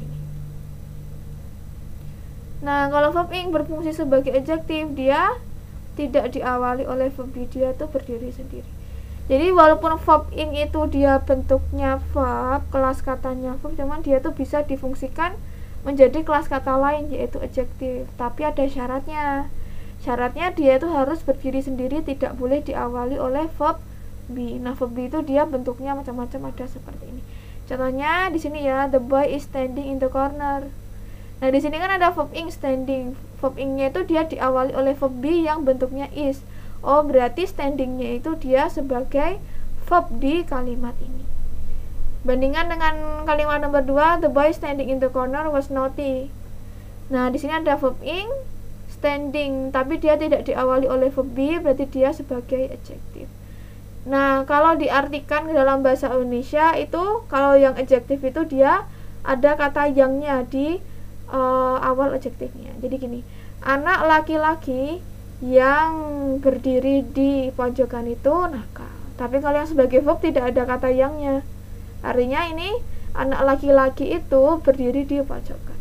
Nah, kalau verb ing berfungsi sebagai adjektif, dia tidak diawali oleh verb be, dia itu berdiri sendiri. Jadi walaupun verb ing itu dia bentuknya verb, kelas katanya verb, cuman dia tuh bisa difungsikan menjadi kelas kata lain, yaitu adjektif. Tapi ada syaratnya. Syaratnya dia itu harus berdiri sendiri, tidak boleh diawali oleh verb be. Nah, verb be itu dia bentuknya macam-macam, ada seperti ini. Contohnya di sini ya, the boy is standing in the corner. Nah, di sini kan ada verb ing standing. Verb ing-nya itu dia diawali oleh verb be yang bentuknya is. Oh, berarti standingnya itu dia sebagai verb di kalimat ini. Bandingkan dengan kalimat nomor dua, the boy standing in the corner was naughty. Nah, di sini ada verb ing standing, tapi dia tidak diawali oleh verb be, berarti dia sebagai adjektif. Nah, kalau diartikan ke dalam bahasa Indonesia itu, kalau yang adjektif itu dia ada kata yangnya di uh, awal adjektifnya. Jadi gini, anak laki-laki yang berdiri di pojokan itu nakal. Tapi kalau yang sebagai verb tidak ada kata yangnya. Artinya ini anak laki-laki itu berdiri di pojokan.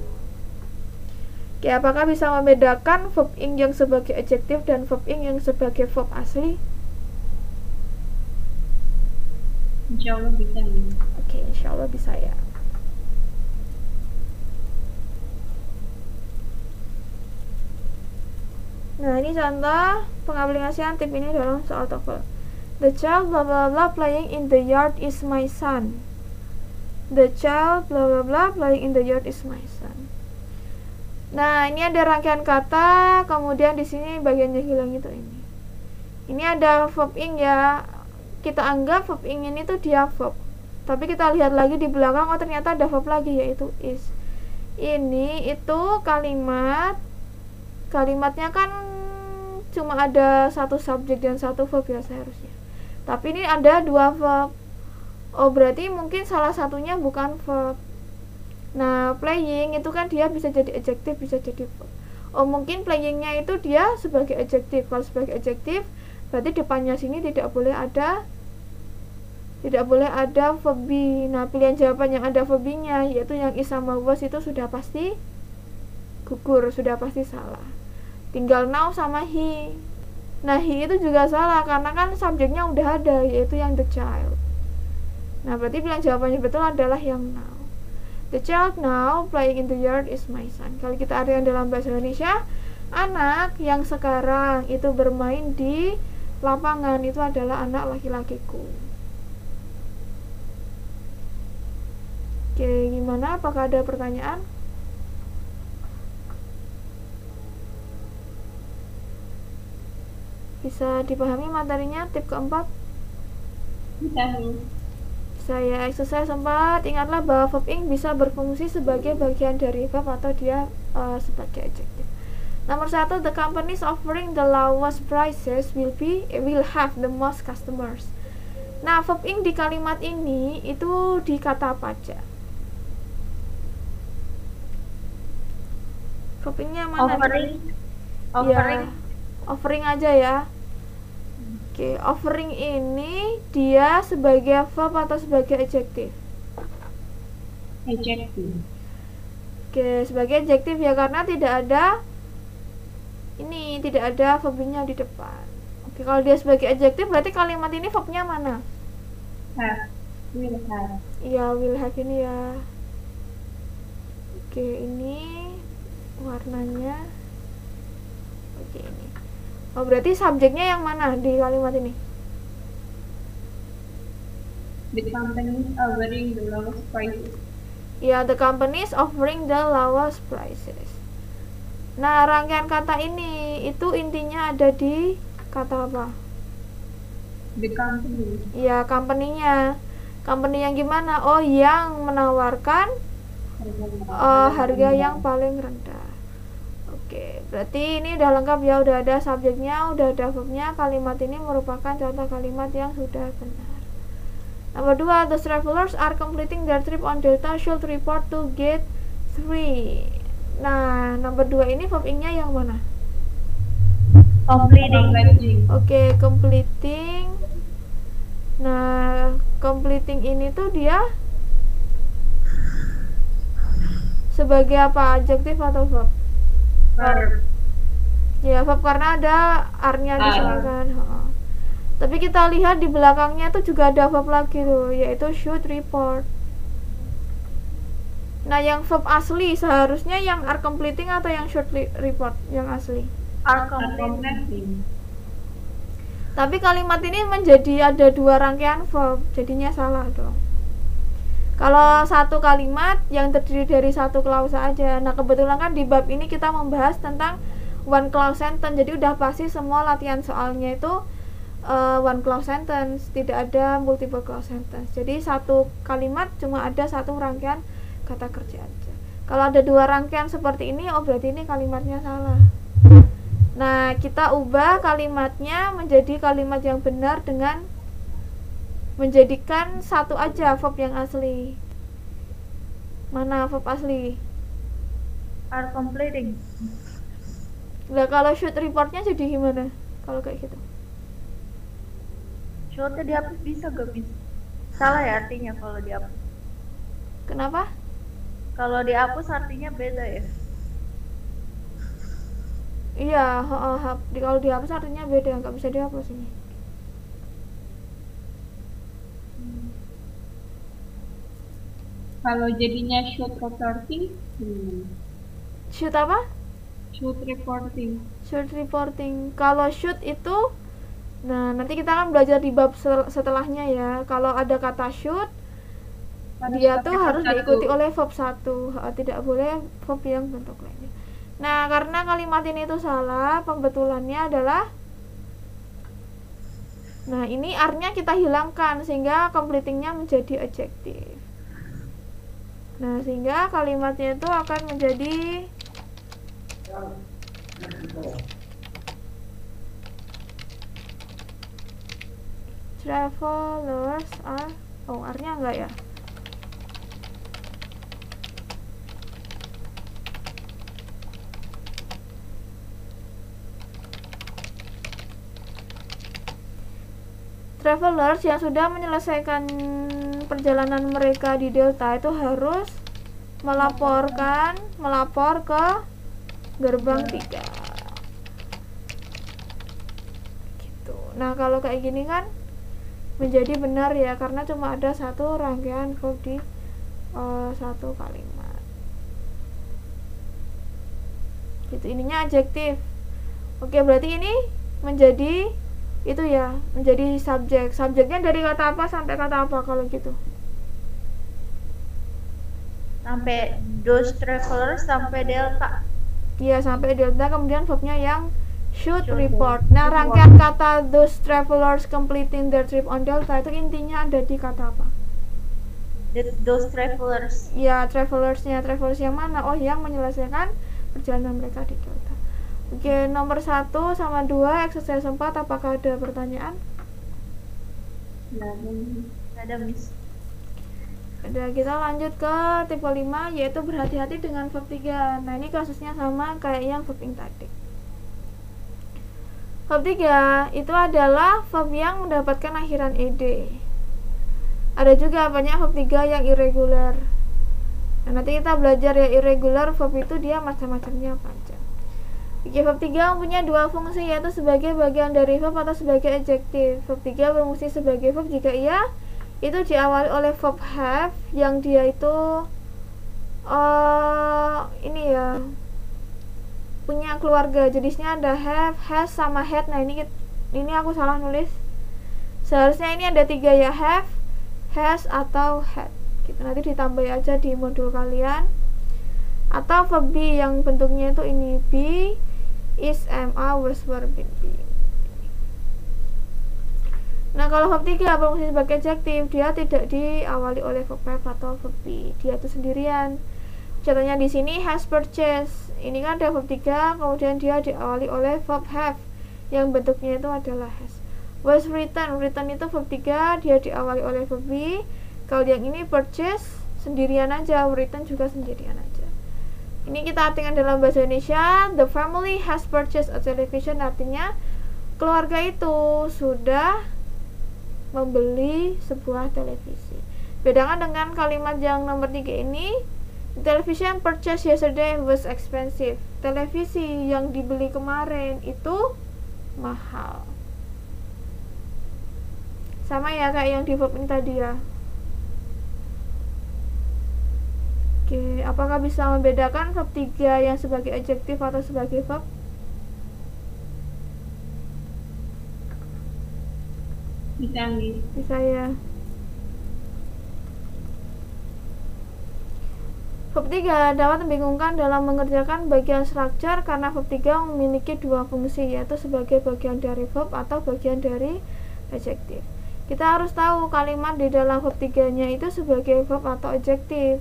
Oke, apakah bisa membedakan verb ing yang sebagai adjektif dan verb ing yang sebagai verb asli? Insya Allah bisa. Oke, insya Allah bisa ya. Nah, ini contoh pengaplikasian tip ini dalam soal TOEFL. The child blah blah blah playing in the yard is my son. The child blah blah blah playing in the yard is my son. Nah, ini ada rangkaian kata, kemudian di sini bagian yang hilang itu ini. Ini ada verb ing ya. Kita anggap verb ing ini tuh dia verb. Tapi kita lihat lagi di belakang, oh ternyata ada verb lagi, yaitu is. Ini itu kalimat kalimatnya kan cuma ada satu subjek dan satu verb ya seharusnya. Tapi ini ada dua verb. Oh, berarti mungkin salah satunya bukan verb. Nah, playing itu kan dia bisa jadi adjektif, bisa jadi verb. Oh, mungkin playingnya itu dia sebagai adjektif. Kalau sebagai adjektif, berarti depannya sini tidak boleh ada tidak boleh ada verb be. Nah, pilihan jawaban yang ada verb be-nya, yaitu yang is sama was, itu sudah pasti gugur, sudah pasti salah. Tinggal now sama he. Nah, he itu juga salah karena kan subjeknya udah ada, yaitu yang the child. Nah, berarti pilihan jawabannya betul adalah yang now. The child now playing in the yard is my son. Kalau kita artikan dalam bahasa Indonesia, anak yang sekarang itu bermain di lapangan itu adalah anak laki-lakiku. Oke, gimana? Apakah ada pertanyaan? Bisa dipahami materinya tip keempat? Bisa. Saya exercise empat. Ingatlah bahwa verb ing bisa berfungsi sebagai bagian dari verb atau dia uh, sebagai adjektif. Nomor satu, the companies offering the lowest prices will be will have the most customers. Nah, verb ing di kalimat ini itu di kata apa aja? Verbnya mana? Offering. Ya, Offering. offering aja ya. Oke, offering ini dia sebagai verb atau sebagai adjective? Adjective. Oke, sebagai adjective ya, karena tidak ada ini, tidak ada verbnya di depan. Oke, kalau dia sebagai adjective berarti kalimat ini verbnya mana? Have. Will have. Ya, will have ini ya. Oke, ini warnanya. Oke, ini. Oh, berarti subjeknya yang mana di kalimat ini? The company is offering the lowest prices. Ya, the company is offering the lowest prices. Nah, rangkaian kata ini itu intinya ada di kata apa? The company. Ya, company-nya. Company yang gimana? Oh, yang menawarkan uh, harga yang paling rendah. Oke, berarti ini udah lengkap ya, udah ada subjeknya, udah ada verbnya. Kalimat ini merupakan contoh kalimat yang sudah benar. Nomor dua, the travelers are completing their trip on Delta should report to gate three. Nah, nomor dua ini verb ing-nya yang mana? Completing. Oke, completing. Nah, completing ini tuh dia sebagai apa? Adjektif atau verb? Verb. Ya, verb karena ada are-nya di sini kan. Ha. Tapi kita lihat di belakangnya tuh juga ada verb lagi tuh, yaitu should report. Nah, yang verb asli seharusnya yang are completing atau yang should report yang asli? Are completing. Tapi kalimat ini menjadi ada dua rangkaian verb, jadinya salah dong. Kalau satu kalimat yang terdiri dari satu klausa aja. Nah, kebetulan kan di bab ini kita membahas tentang one clause sentence. Jadi udah pasti semua latihan soalnya itu uh, one clause sentence, tidak ada multiple clause sentence. Jadi satu kalimat cuma ada satu rangkaian kata kerja aja. Kalau ada dua rangkaian seperti ini, oh berarti ini kalimatnya salah. Nah, kita ubah kalimatnya menjadi kalimat yang benar dengan menjadikan satu aja verb yang asli. Mana verb asli? Are completing. Nah, kalau should reportnya jadi gimana? Kalau kayak gitu? Should-nya dihapus bisa gak bisa? Salah ya artinya kalau dihapus. Kenapa? Kalau dihapus artinya beda ya. Iya, uh, uh, di, kalau dihapus artinya beda, nggak bisa dihapus ini. Kalau jadinya should reporting, hmm. Should apa? Should reporting. Should reporting. Kalau should itu, nah nanti kita akan belajar di bab setelahnya ya. Kalau ada kata should, harus dia tuh harus satu. Diikuti oleh verb satu, tidak boleh verb yang bentuk lainnya. Nah, karena kalimat ini itu salah, pembetulannya adalah, nah ini are-nya kita hilangkan sehingga completing-nya menjadi adjective. Nah, sehingga kalimatnya itu akan menjadi travelers are, oh are-nya enggak ya? Travelers yang sudah menyelesaikan perjalanan mereka di Delta itu harus melaporkan, melapor ke gerbang tiga. Gitu. Nah, kalau kayak gini kan menjadi benar ya, karena cuma ada satu rangkaian verb di uh, satu kalimat. Gitu, ininya adjektif. Oke, berarti ini menjadi itu ya, menjadi subjek. Subjeknya dari kata apa sampai kata apa kalau gitu? Sampai those travelers sampai Delta. Iya, sampai Delta, kemudian verbnya yang should report. Nah, rangkaian kata those travelers completing their trip on Delta itu intinya ada di kata apa? Those travelers. Ya, travelersnya, travelers yang mana? Oh, yang menyelesaikan perjalanan mereka di Delta. Oke, nomor satu sama dua, exercise empat, apakah ada pertanyaan? Nggak ada, Miss. Udah, kita lanjut ke tipe lima, yaitu berhati-hati dengan verb tiga. Nah, ini kasusnya sama kayak yang verb ing tadi. Verb tiga itu adalah verb yang mendapatkan akhiran ed. Ada juga banyak verb tiga yang irregular. Nah, nanti kita belajar ya irregular verb itu dia macam-macamnya apa aja. Oke, verb tiga mempunyai dua fungsi, yaitu sebagai bagian dari verb atau sebagai adjektif. Verb tiga berfungsi sebagai verb jika ia itu diawali oleh verb have yang dia itu uh, ini ya punya keluarga. Jenisnya ada have, has sama had. Nah, ini ini aku salah nulis. Seharusnya ini ada tiga ya, have, has atau had. Kita nanti ditambah aja di modul kalian. Atau verb be yang bentuknya itu ini be, is, am, are, was, were, been, being. Nah, kalau verb tiga berfungsi sebagai adjektif, dia tidak diawali oleh verb have atau verb be. Dia itu sendirian. Contohnya di sini has purchased. Ini kan ada verb tiga, kemudian dia diawali oleh verb have yang bentuknya itu adalah has. Was written. Written itu verb tiga, dia diawali oleh verb be. Kalau yang ini purchase sendirian aja, written juga sendirian aja. Ini kita artikan dalam bahasa Indonesia, the family has purchased a television, artinya keluarga itu sudah membeli sebuah televisi. Bedakan dengan kalimat yang nomor tiga ini, television purchased yesterday was expensive. Televisi yang dibeli kemarin itu mahal. Sama ya kayak yang di verb ini tadi ya. Oke, apakah bisa membedakan verb tiga yang sebagai adjektif atau sebagai verb? Bisa, Miss. Bisa ya. Verb tiga dapat membingungkan dalam mengerjakan bagian struktur karena verb tiga memiliki dua fungsi, yaitu sebagai bagian dari verb atau bagian dari adjektif. Kita harus tahu kalimat di dalam verb tiga-nya itu sebagai verb atau adjektif.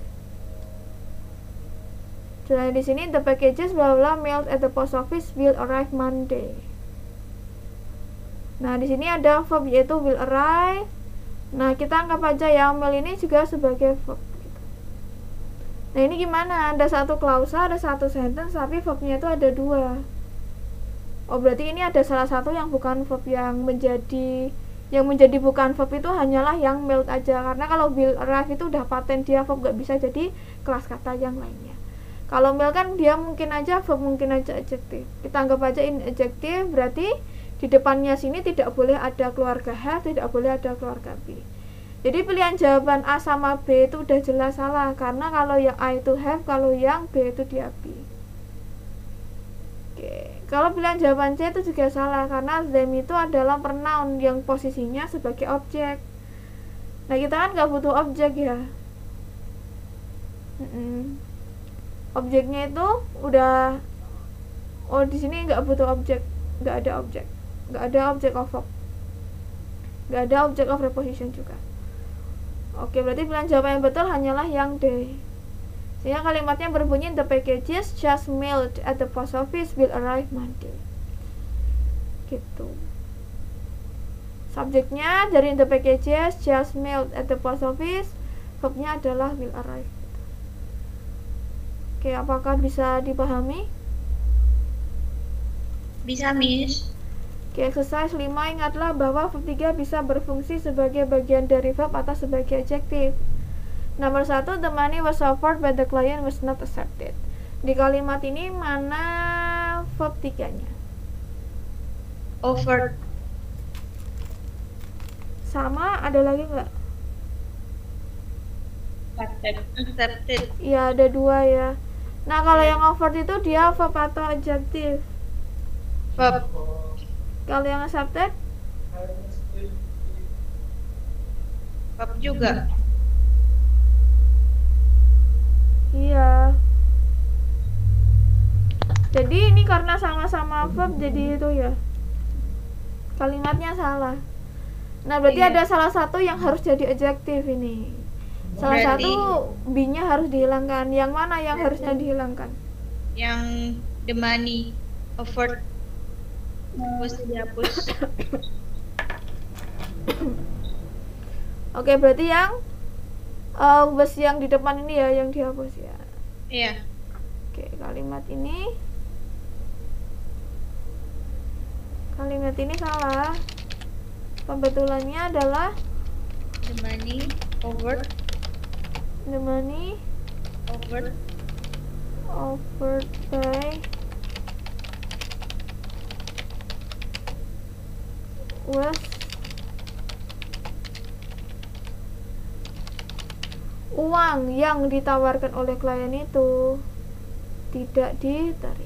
Contohnya di sini, the packages bla bla mailed at the post office will arrive Monday. Nah, di sini ada verb yaitu will arrive. Nah, kita anggap aja yang mail ini juga sebagai verb. Nah, ini gimana? Ada satu klausa, ada satu sentence, tapi verbnya itu ada dua. Oh, berarti ini ada salah satu yang bukan verb yang menjadi yang menjadi bukan verb itu hanyalah yang mailed aja. Karena kalau will arrive itu udah paten dia verb, gak bisa jadi kelas kata yang lainnya. Kalau mail kan dia mungkin aja verb, mungkin aja adjektif. Kita anggap aja ini adjektif, berarti di depannya sini tidak boleh ada keluarga have, tidak boleh ada keluarga be. Jadi pilihan jawaban A sama B itu udah jelas salah, karena kalau yang A itu have, kalau yang B itu dia be. Oke, kalau pilihan jawaban C itu juga salah, karena them itu adalah pronoun yang posisinya sebagai objek. Nah, kita kan nggak butuh objek ya. Mm-mm. Objeknya itu udah, oh di sini nggak butuh objek, nggak ada objek. Nggak ada object of verb, nggak ada object of preposition juga. Oke, berarti pilihan jawaban yang betul hanyalah yang D. Sehingga kalimatnya berbunyi, the packages just mailed at the post office will arrive Monday. Gitu. Subjeknya dari the packages just mailed at the post office, verbnya adalah will arrive. Oke, apakah bisa dipahami? Bisa, Miss. Oke, exercise lima, ingatlah bahwa verb tiga bisa berfungsi sebagai bagian dari verb atau sebagai adjektif. Nomor satu, the money was offered but the client was not accepted. Di kalimat ini mana verb tiganya? Offered. Sama, ada lagi nggak? Accepted. Accepted. Ya, ada dua ya. Nah, kalau yang offered itu dia verb atau adjektif? Verb. Kalau yang accepted? Verb juga. Iya. Jadi ini karena sama-sama verb, jadi itu ya. Kalimatnya salah. Nah, berarti Iya. ada salah satu yang harus jadi adjektif ini. Salah Berarti- satu be-nya harus dihilangkan. Yang mana yang harusnya dihilangkan? Yang the money offered mesti dihapus. Oke, berarti yang uh, bus yang di depan ini ya yang dihapus ya. Iya. Oke, kalimat ini kalimat ini salah. Pembetulannya adalah The money over the money over offered by was uang yang ditawarkan oleh klien itu tidak diterima.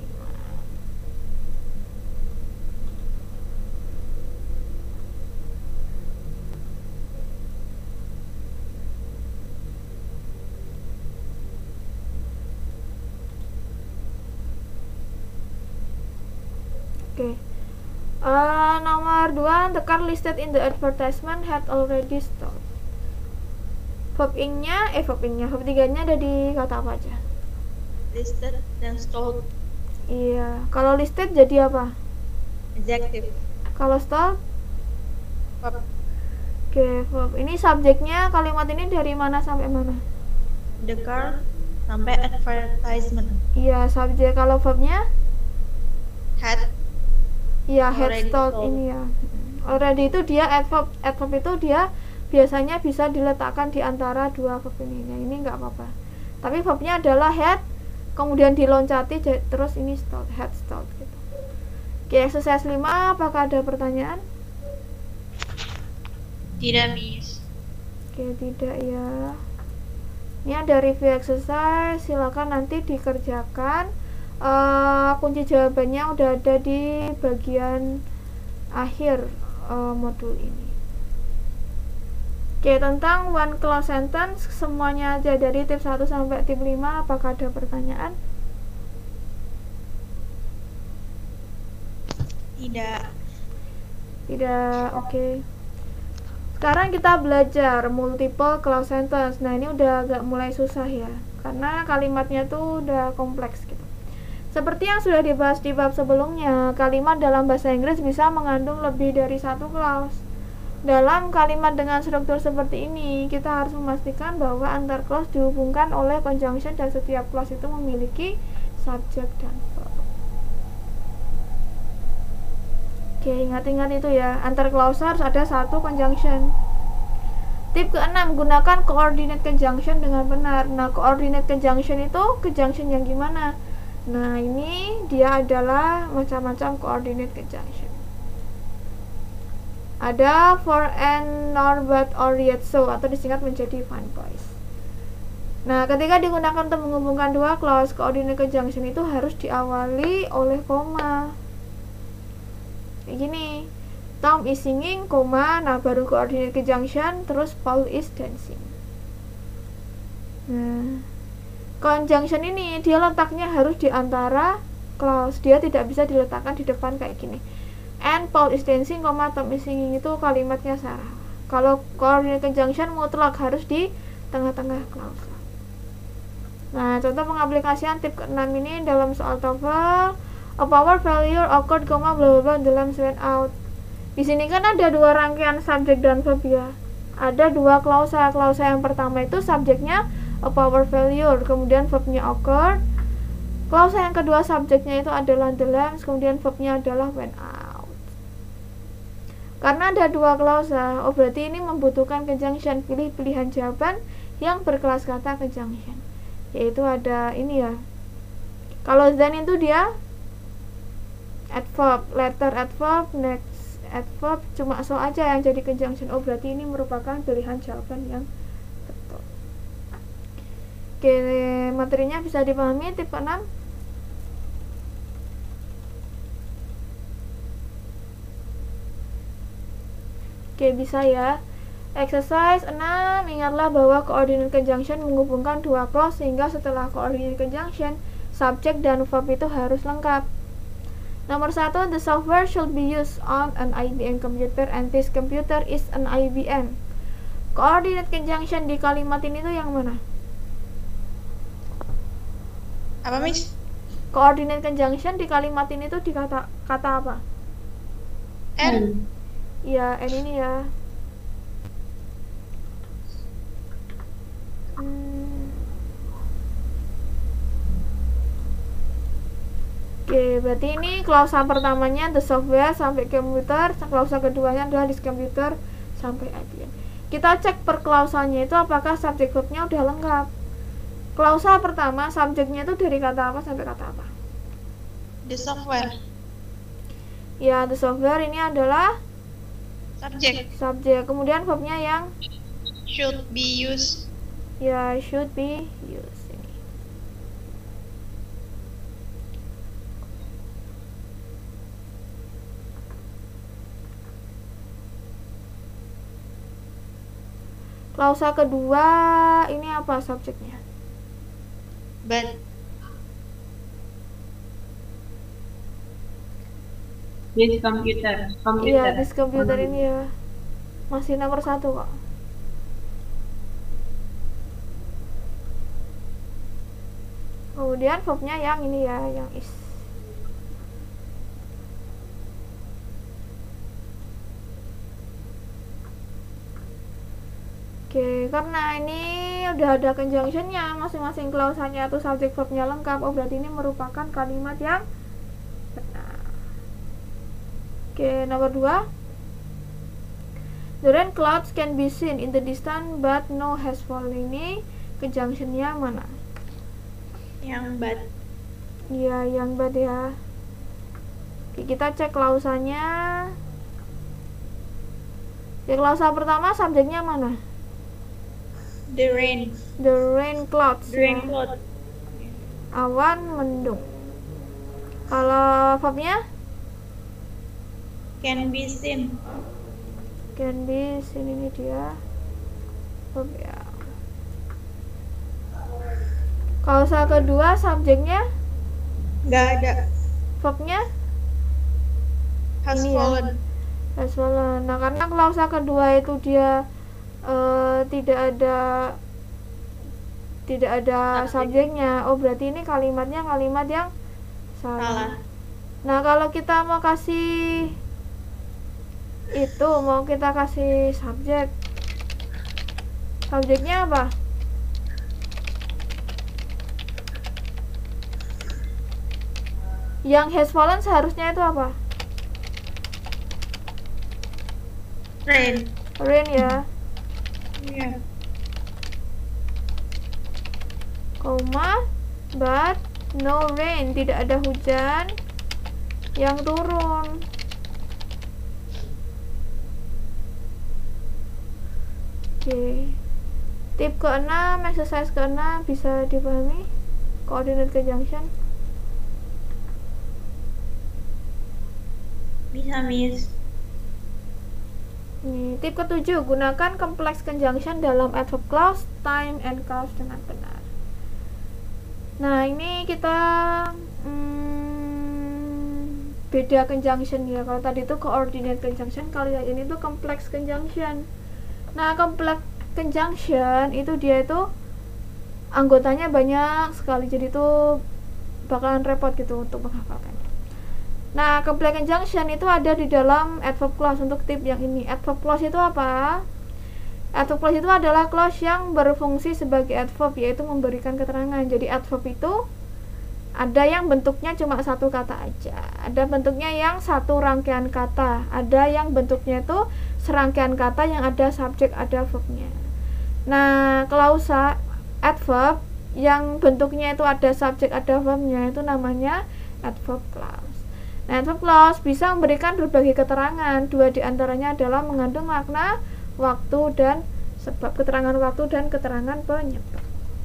Oke. Okay. Uh, nomor dua, the car listed in the advertisement had already stopped. Verb ing-nya, eh verb ing-nya, verb tiga-nya ada di kata apa aja? listed dan stalled. Iya, kalau listed jadi apa? Adjective. Kalau stalled? Verb. Oke, verb. Ini subjeknya kalimat ini dari mana sampai mana? The car sampai advertisement. Iya, subjek. Kalau verbnya? Had. Iya, had Already stalled stalled. ini ya. Already itu dia adverb. Adverb itu dia biasanya bisa diletakkan di antara dua verb ini. Nah, ini nggak apa-apa. Tapi verbnya adalah had, kemudian diloncati terus ini stalled, had stalled gitu. Oke, exercise lima, apakah ada pertanyaan? Tidak, Miss. Oke, tidak ya. Ini ada review exercise, silakan nanti dikerjakan. Uh, kunci jawabannya udah ada di bagian akhir uh, modul ini. Oke, tentang one clause sentence semuanya aja dari tip satu sampai tip lima, apakah ada pertanyaan? Tidak. Tidak, oke. Okay. Sekarang kita belajar multiple clause sentence. Nah, ini udah agak mulai susah ya, karena kalimatnya tuh udah kompleks gitu. Seperti yang sudah dibahas di bab sebelumnya, kalimat dalam bahasa Inggris bisa mengandung lebih dari satu clause. Dalam kalimat dengan struktur seperti ini, kita harus memastikan bahwa antar clause dihubungkan oleh conjunction dan setiap clause itu memiliki subjek dan verb. Oke, ingat-ingat itu ya, antar clause harus ada satu conjunction. Tip keenam, gunakan coordinate conjunction dengan benar. Nah, coordinate conjunction itu conjunction yang gimana? Nah, ini dia adalah macam-macam coordinate conjunction. Ada for and, nor, but, or, yet, so, atau disingkat menjadi find voice. Nah, ketika digunakan untuk menghubungkan dua clause, coordinate conjunction itu harus diawali oleh koma. Kayak gini, Tom is singing, koma, nah baru coordinate conjunction, terus Paul is dancing. Nah, conjunction ini dia letaknya harus di antara clause, dia tidak bisa diletakkan di depan kayak gini. And Paul is dancing, Tom is singing, itu kalimatnya salah. Kalau coordinate conjunction mutlak harus di tengah-tengah clause. Nah, contoh pengaplikasian tip keenam ini dalam soal TOEFL, a power failure occurred, bla bla bla, the lamps went out. Di sini kan ada dua rangkaian subjek dan verb ya. Ada dua klausa. Klausa yang pertama itu subjeknya a power failure, kemudian verbnya occurred. Klausa yang kedua subjeknya itu adalah the lamps, kemudian verbnya adalah went out. Karena ada dua klausa, oh berarti ini membutuhkan conjunction. Pilih pilihan jawaban yang berkelas kata conjunction. Yaitu ada ini ya. Kalau then itu dia adverb, letter adverb, next adverb, cuma so aja yang jadi conjunction. Oh berarti ini merupakan pilihan jawaban yang betul. Oke, materinya bisa dipahami tip enam. Oke, bisa ya. Exercise enam, ingatlah bahwa coordinate conjunction menghubungkan dua clause, sehingga setelah coordinate conjunction, subjek dan verb itu harus lengkap. Nomor satu, the software should be used on an I B M computer and this computer is an I B M. Coordinate conjunction di kalimat ini tuh yang mana? Apa, Miss? Coordinate conjunction di kalimat ini tuh di kata kata apa? N. Iya, N ini ya. Oke, berarti ini klausa pertamanya the software sampai computer, klausa keduanya adalah this computer sampai I B M. Kita cek per klausanya itu apakah subjek verbnya udah lengkap. Klausa pertama subjeknya itu dari kata apa sampai kata apa? The software. Ya, the software ini adalah Subject. subjek. Kemudian verbnya yang Should be used. ya should be used ini. Klausa kedua ini apa subjeknya? But. This computer. Computer. Iya, this computer ini ya masih nomor satu kok. Kemudian verbnya yang ini ya, yang is. Oke, karena ini udah ada conjunctionnya, masing-masing klausanya atau subjek verbnya lengkap. Oh, berarti ini merupakan kalimat yang benar. Oke, nomor dua. The rain clouds can be seen in the distance but no has fallen. Ini conjunctionnya mana? Yang but. Iya, yang but ya. Oke, kita cek klausanya. Ya, klausa pertama subjeknya mana? The rain. The rain clouds. The rain ya. cloud. Awan mendung. Kalau verbnya Can be seen. can be seen, ini dia verb ya. Klausa kedua subjeknya Nggak ada. verbnya Has Ini ya. fallen. has fallen. Nah, karena klausa kedua itu dia eh, tidak ada tidak ada Subjek. subjeknya. Oh, berarti ini kalimatnya kalimat yang salah. Salah. Nah, kalau kita mau kasih itu, mau kita kasih subjek, subjeknya apa? Yang has fallen seharusnya itu apa? Rain. Rain ya, Iya. koma, but no rain, tidak ada hujan yang turun. Oke, tip keenam, exercise keenam bisa dipahami? Coordinate conjunction. Bisa, Miss. Nih, tip ketujuh, gunakan complex conjunction dalam adverb clause, time, and cause dengan benar. Nah, ini kita hmm, beda conjunction ya. Kalau tadi itu coordinate conjunction, kalau yang ini tuh complex conjunction. Nah, complex conjunction itu dia itu anggotanya banyak sekali, jadi itu bakalan repot gitu untuk menghafalkannya. Nah, complex conjunction itu ada di dalam adverb clause. Untuk tip yang ini, adverb clause itu apa? Adverb clause itu adalah clause yang berfungsi sebagai adverb, yaitu memberikan keterangan. Jadi adverb itu ada yang bentuknya cuma satu kata aja, ada bentuknya yang satu rangkaian kata, ada yang bentuknya itu serangkaian kata yang ada subjek, ada verbnya. Nah, klausa adverb yang bentuknya itu ada subjek, ada verbnya itu namanya adverb clause. Nah, adverb clause bisa memberikan berbagai keterangan. Dua diantaranya adalah mengandung makna, waktu, dan sebab. Keterangan waktu dan keterangan penyebab.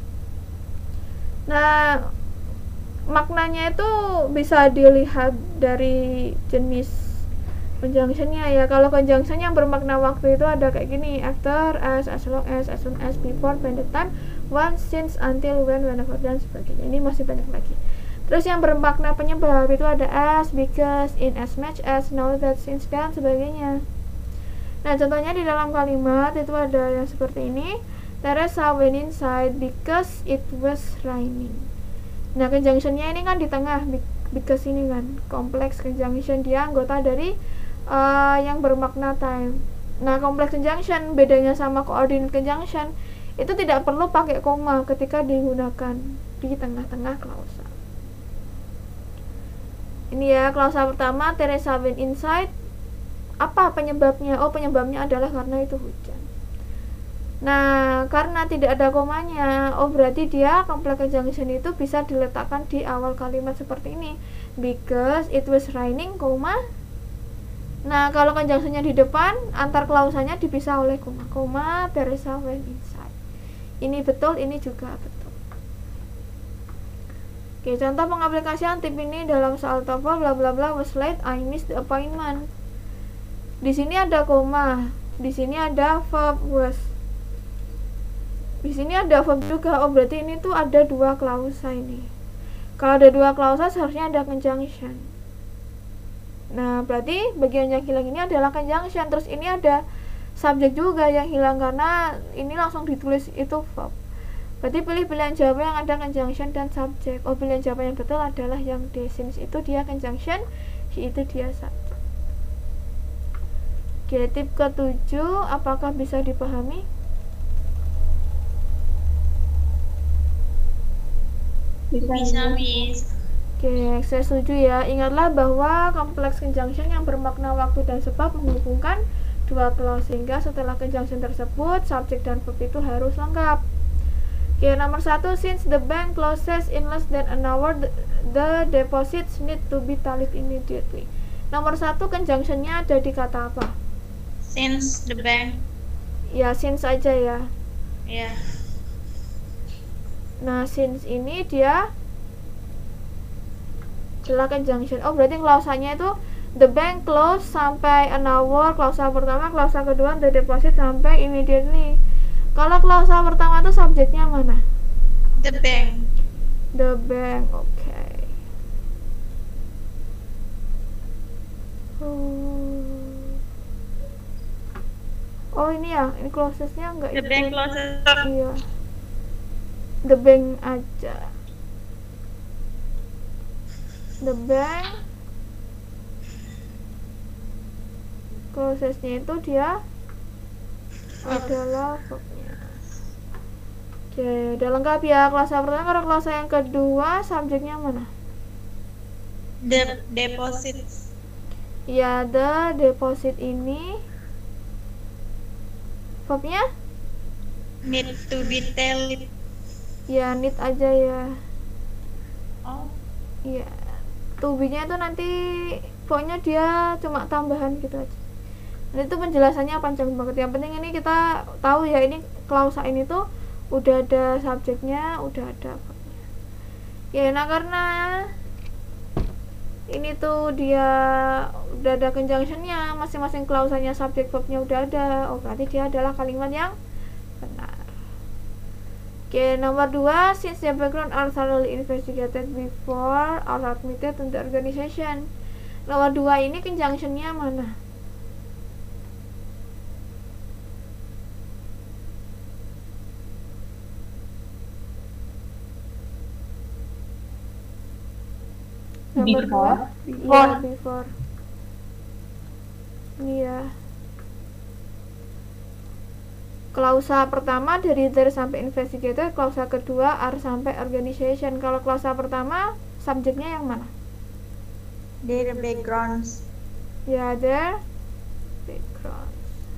Nah, maknanya itu bisa dilihat dari jenis conjunctionnya ya. Kalau conjunction yang bermakna waktu itu ada kayak gini: after, as, as long as, as soon as, before, by the time, once, since, until, when, whenever, dan sebagainya. Ini masih banyak lagi. Terus yang bermakna penyebab itu ada as, because, in as much as, now that, since, dan sebagainya. Nah, contohnya di dalam kalimat itu ada yang seperti ini: Teresa went inside because it was raining. Nah, conjunctionnya ini kan di tengah, because ini kan complex conjunction, dia anggota dari uh, yang bermakna time. Nah, complex conjunction bedanya sama coordinate conjunction itu tidak perlu pakai koma ketika digunakan di tengah-tengah klausa. Ini ya, klausa pertama, Teresa went inside. Apa penyebabnya? Oh, penyebabnya adalah karena itu hujan. Nah, karena tidak ada komanya, oh berarti dia complex conjunction itu bisa diletakkan di awal kalimat seperti ini. Because it was raining, koma. Nah, kalau conjunctionnya di depan, antar klausanya dipisah oleh koma. Koma, Teresa went inside. Ini betul, ini juga betul. Oke, contoh pengaplikasian tip ini dalam soal TOEFL bla bla bla was late, I missed the appointment. Di sini ada koma, di sini ada verb was. Di sini ada verb juga. Oh, berarti ini tuh ada dua klausa ini. Kalau ada dua klausa seharusnya ada conjunction. Nah, berarti bagian yang hilang ini adalah conjunction. Terus ini ada subjek juga yang hilang karena ini langsung ditulis itu verb. Berarti pilih pilihan jawaban yang ada conjunction dan subjek. Oh, pilihan jawaban yang betul adalah yang D. Since itu dia conjunction, he itu dia subjek. Oke, tip ketujuh, apakah bisa dipahami? Bisa, Miss. Oke, saya setuju ya. Ingatlah bahwa complex conjunction yang bermakna waktu dan sebab menghubungkan dua clause, sehingga setelah conjunction tersebut, subjek dan verb itu harus lengkap. Oke, nomor satu, since the bank closes in less than an hour, the, the deposits need to be tallied immediately. Nomor satu, conjunctionnya ada di kata apa? Since the bank. Ya, since aja ya. Ya. Yeah. Nah, since ini dia adalah conjunction. Oh, berarti klausanya itu the bank close sampai an hour, klausa pertama, klausa kedua the deposit sampai immediately. Kalau klausa pertama itu subjeknya mana? The bank. The bank, oke. Okay. Oh. Oh, ini ya, ini clausesnya enggak The ikut. bank closes. Iya. The bank aja. The bank clausesnya itu dia adalah verbnya. Oke, udah lengkap ya klausa pertama. Kalau klausa yang kedua subjeknya mana? The deposit. Ya, the deposit ini verbnya Need to be tallied. ya, need aja ya. Oh. Iya, to be-nya itu nanti pokoknya dia cuma tambahan gitu aja. Dan itu penjelasannya panjang banget. Yang penting ini kita tahu ya, ini klausa ini tuh udah ada subjeknya, udah ada verbnya. Ya, nah karena ini tuh dia udah ada conjunctionnya, masing-masing klausanya subjek verbnya udah ada. Oh, berarti dia adalah kalimat yang benar. Oke, nomor dua, since the background are thoroughly investigated before are admitted to the organization. Nomor dua ini conjunctionnya mana? Nomor dua? Iya, before. Iya. Klausa pertama dari there sampai investigated, klausa kedua are sampai organization. Kalau klausa pertama subjeknya yang mana? Their backgrounds. Ya, their backgrounds.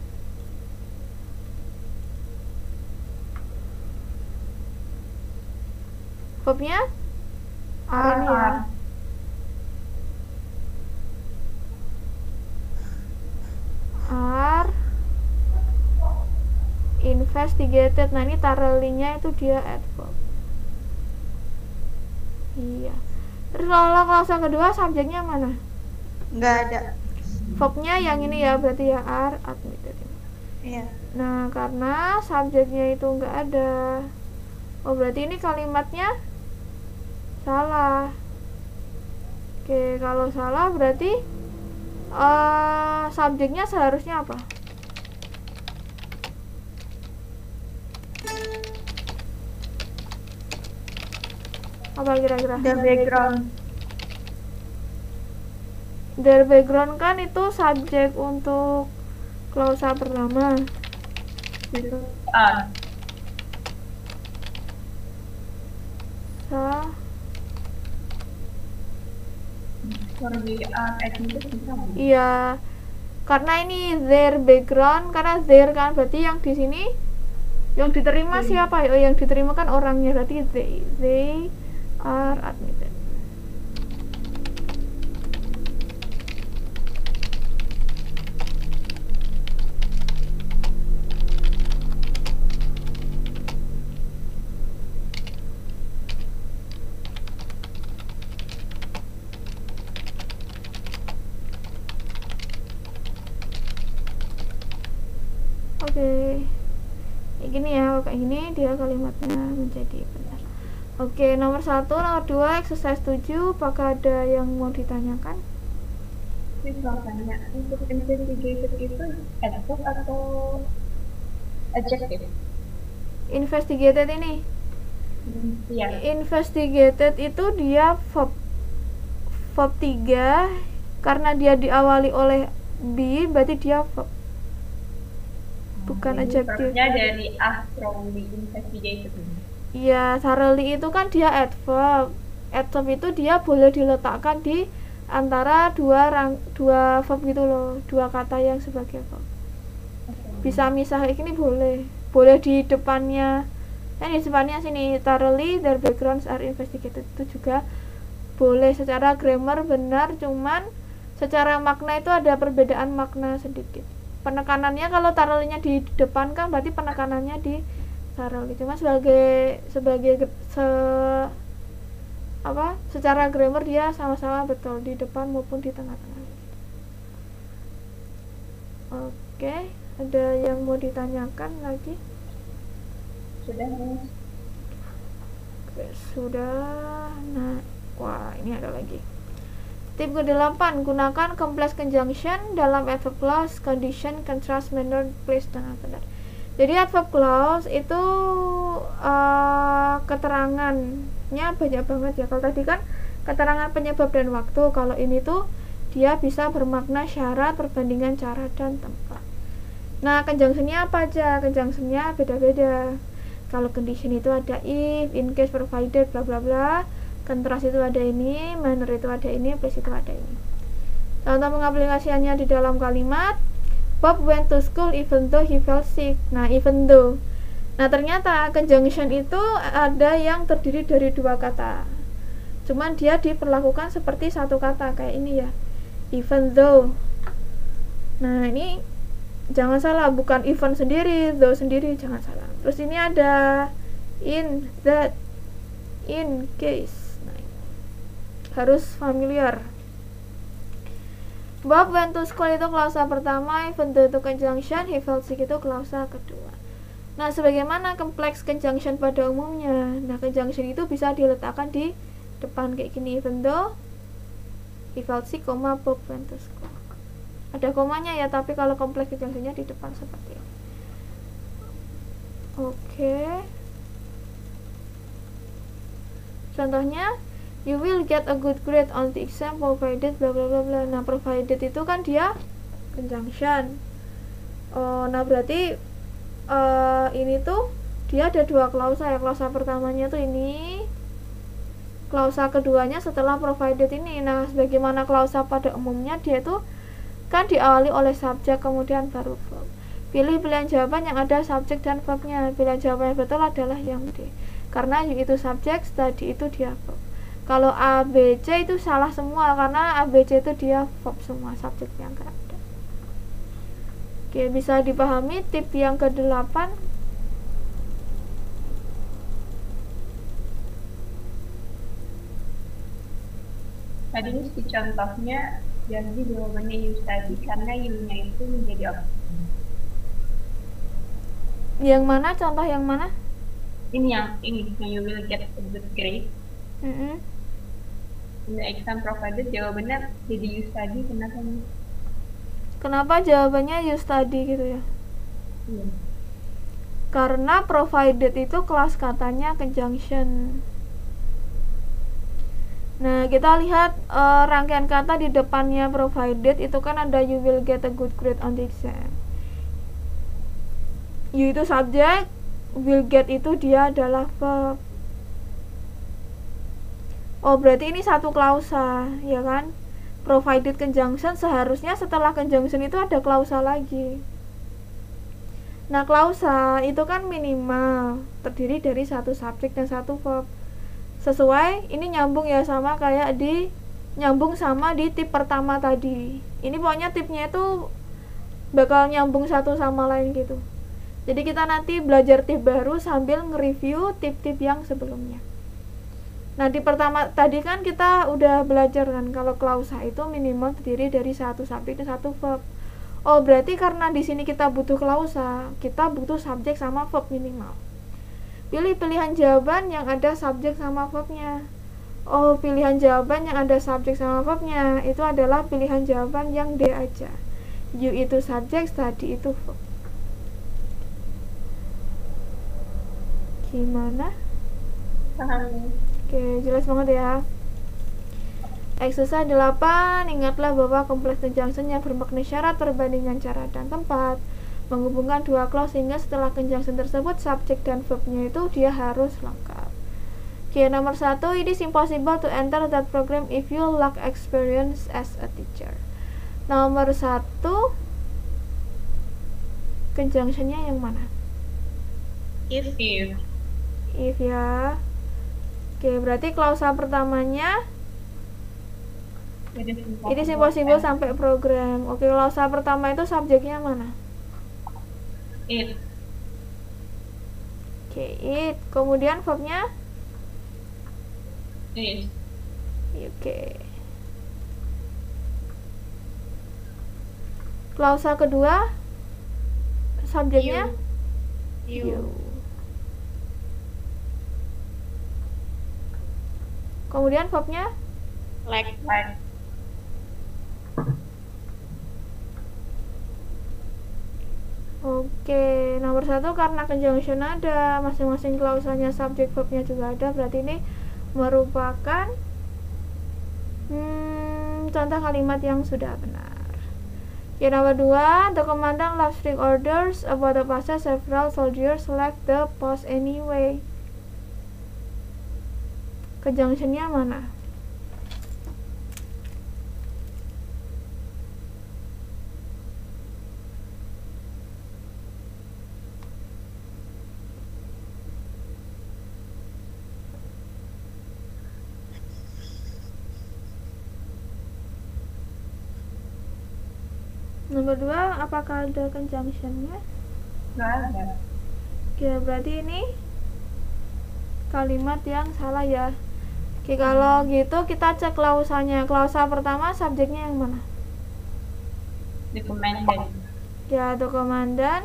Verbnya are ini ya. Are investigated. Nah, ini thoroughly-nya itu dia adverb. Iya. Terus kalau klausa kedua subjeknya mana? Nggak ada. Verbnya yang ini ya, berarti ya are admitted. Iya. Nah, karena subjeknya itu nggak ada, oh berarti ini kalimatnya salah. Oke, kalau salah berarti uh, subjeknya seharusnya apa? Apa kira-kira? The background. Their background kan itu subjek untuk klausa pertama. Ah, Sa for the are admitted bisa nggak? Iya, karena ini their background, karena their kan berarti yang di sini yang diterima Hmm. siapa? Oh, yang diterima kan orangnya, berarti they they are admitted. Oke, kayak gini ya, kayak gini dia kalimatnya menjadi benar. Oke, nomor satu, nomor dua, exercise tujuh. Apakah ada yang mau ditanyakan? Terus mau tanya, untuk investigated itu adverb atau adjective? Investigated ini, Iya. investigated itu dia verb verb tiga, karena dia diawali oleh be, berarti dia verb, bukan Jadi adjective. verbnya dari a strongly investigated. Iya, thoroughly itu kan dia adverb. Adverb itu dia boleh diletakkan di antara dua rang, dua verb gitu loh, dua kata yang sebagai verb. Bisa misah kayak gini boleh. Boleh di depannya. Kan di depannya sini thoroughly their backgrounds are investigated, itu juga boleh. Secara grammar benar, cuman secara makna itu ada perbedaan makna sedikit. Penekanannya kalau thoroughly-nya di depan kan berarti penekanannya di thoroughly. Cuma sebagai sebagai se apa? Secara grammar dia sama-sama betul di depan maupun di tengah-tengah. Oke, ada yang mau ditanyakan lagi? Sudah, Mas? Oke, sudah. Nah, wah, ini ada lagi. Tip kedelapan, gunakan complex conjunction dalam adverb clause, condition, contrast, manner, place, dan benar. Jadi adverb clause itu uh, keterangannya banyak banget ya. Kalau tadi kan keterangan penyebab dan waktu, kalau ini tuh dia bisa bermakna syarat, perbandingan cara, dan tempat. Nah, conjunctionnya apa aja? Conjunctionnya beda-beda. Kalau condition itu ada if, in case, provided, bla bla bla. Contrast itu ada ini, manner itu ada ini, place itu ada ini. Contoh pengaplikasiannya di dalam kalimat, Bob went to school even though he felt sick. Nah, even though. Nah, ternyata conjunction itu ada yang terdiri dari dua kata. Cuman dia diperlakukan seperti satu kata kayak ini ya. Even though. Nah, ini jangan salah, bukan even sendiri, though sendiri, jangan salah. Terus ini ada in, that, in case. Nah, harus familiar. Bob went to school itu klausa pertama, even though itu conjunction, he felt sick itu klausa kedua. Nah, sebagaimana complex conjunction pada umumnya, nah conjunction itu bisa diletakkan di depan kayak gini, even though he felt sick, koma, Bob went to school. Ada komanya ya, tapi kalau complex conjunctionnya di depan seperti ini. Oke. Contohnya, you will get a good grade on the exam provided bla bla bla bla. Nah, provided itu kan dia conjunction. Oh, nah berarti uh, ini tuh dia ada dua klausa ya. Klausa pertamanya tuh ini, klausa keduanya setelah provided ini. Nah, sebagaimana klausa pada umumnya, dia tuh kan diawali oleh subjek kemudian baru verb. Pilih pilihan jawaban yang ada subjek dan verbnya. Pilihan jawaban yang betul adalah yang D, karena you itu subjek, study itu dia verb. Kalau A, B, C itu salah semua, karena A, B, C itu dia verb semua, subjeknya nggak ada. Oke, bisa dipahami tip yang kedelapan. Tadi si contohnya jadi jawabannya you study karena you-nya itu menjadi objek. Yang mana? Contoh yang mana? Ini yang ini yang you will get a good grade. Mm-mm. In the exam provided jawabannya jadi you study, kenapa nih? Kenapa jawabannya you study gitu ya? Iya. Karena provided itu kelas katanya conjunction. Nah, kita lihat uh, rangkaian kata di depannya provided itu kan ada you will get a good grade on the exam. You itu subjek, will get itu dia adalah verb. Oh, berarti ini satu klausa, ya kan? provided conjunction, seharusnya setelah conjunction itu ada klausa lagi. Nah, klausa itu kan minimal terdiri dari satu subjek dan satu verb. Sesuai, ini nyambung ya sama kayak di nyambung sama di tip pertama tadi. Ini pokoknya tipnya itu bakal nyambung satu sama lain gitu. Jadi kita nanti belajar tip baru sambil nge-review tip-tip yang sebelumnya. Nah, di pertama tadi kan kita udah belajar kan kalau klausa itu minimal terdiri dari satu subjek dan satu verb. Oh, berarti karena di sini kita butuh klausa, kita butuh subjek sama verb minimal. Pilih pilihan jawaban yang ada subjek sama verbnya. Oh, pilihan jawaban yang ada subjek sama verbnya itu adalah pilihan jawaban yang D aja. You itu subjek, study itu verb. Gimana? Paham. Oke, jelas banget ya. Exercise delapan, ingatlah bahwa complex conjunction yang bermakna syarat perbandingan cara dan tempat menghubungkan dua clause sehingga setelah conjunction tersebut subjek dan verbnya itu dia harus lengkap. Oke, nomor satu, it is impossible to enter that program if you lack experience as a teacher. Nomor satu, conjunctionnya yang mana? If you. If ya. Oke, berarti klausa pertamanya it is impossible sampai program. Oke, klausa pertama itu subjeknya mana? It. Oke, it. Kemudian verbnya? Is. Oke. Klausa kedua subjeknya? You. You. Kemudian verbnya? Like. Like. Oke, nomor satu karena conjunction ada, masing-masing klausanya subjek verbnya juga ada, berarti ini merupakan hmm, contoh kalimat yang sudah benar. Oke, nomor dua, the commandant left strict orders about the passage. Several soldiers left the post anyway. Conjunctionnya mana? Nomor dua, apakah ada conjunctionnya? Nggak ada. Oke, berarti ini kalimat yang salah ya. Oke, kalau gitu kita cek klausanya. Klausa pertama subjeknya yang mana? The commandant. Ya, the komandan.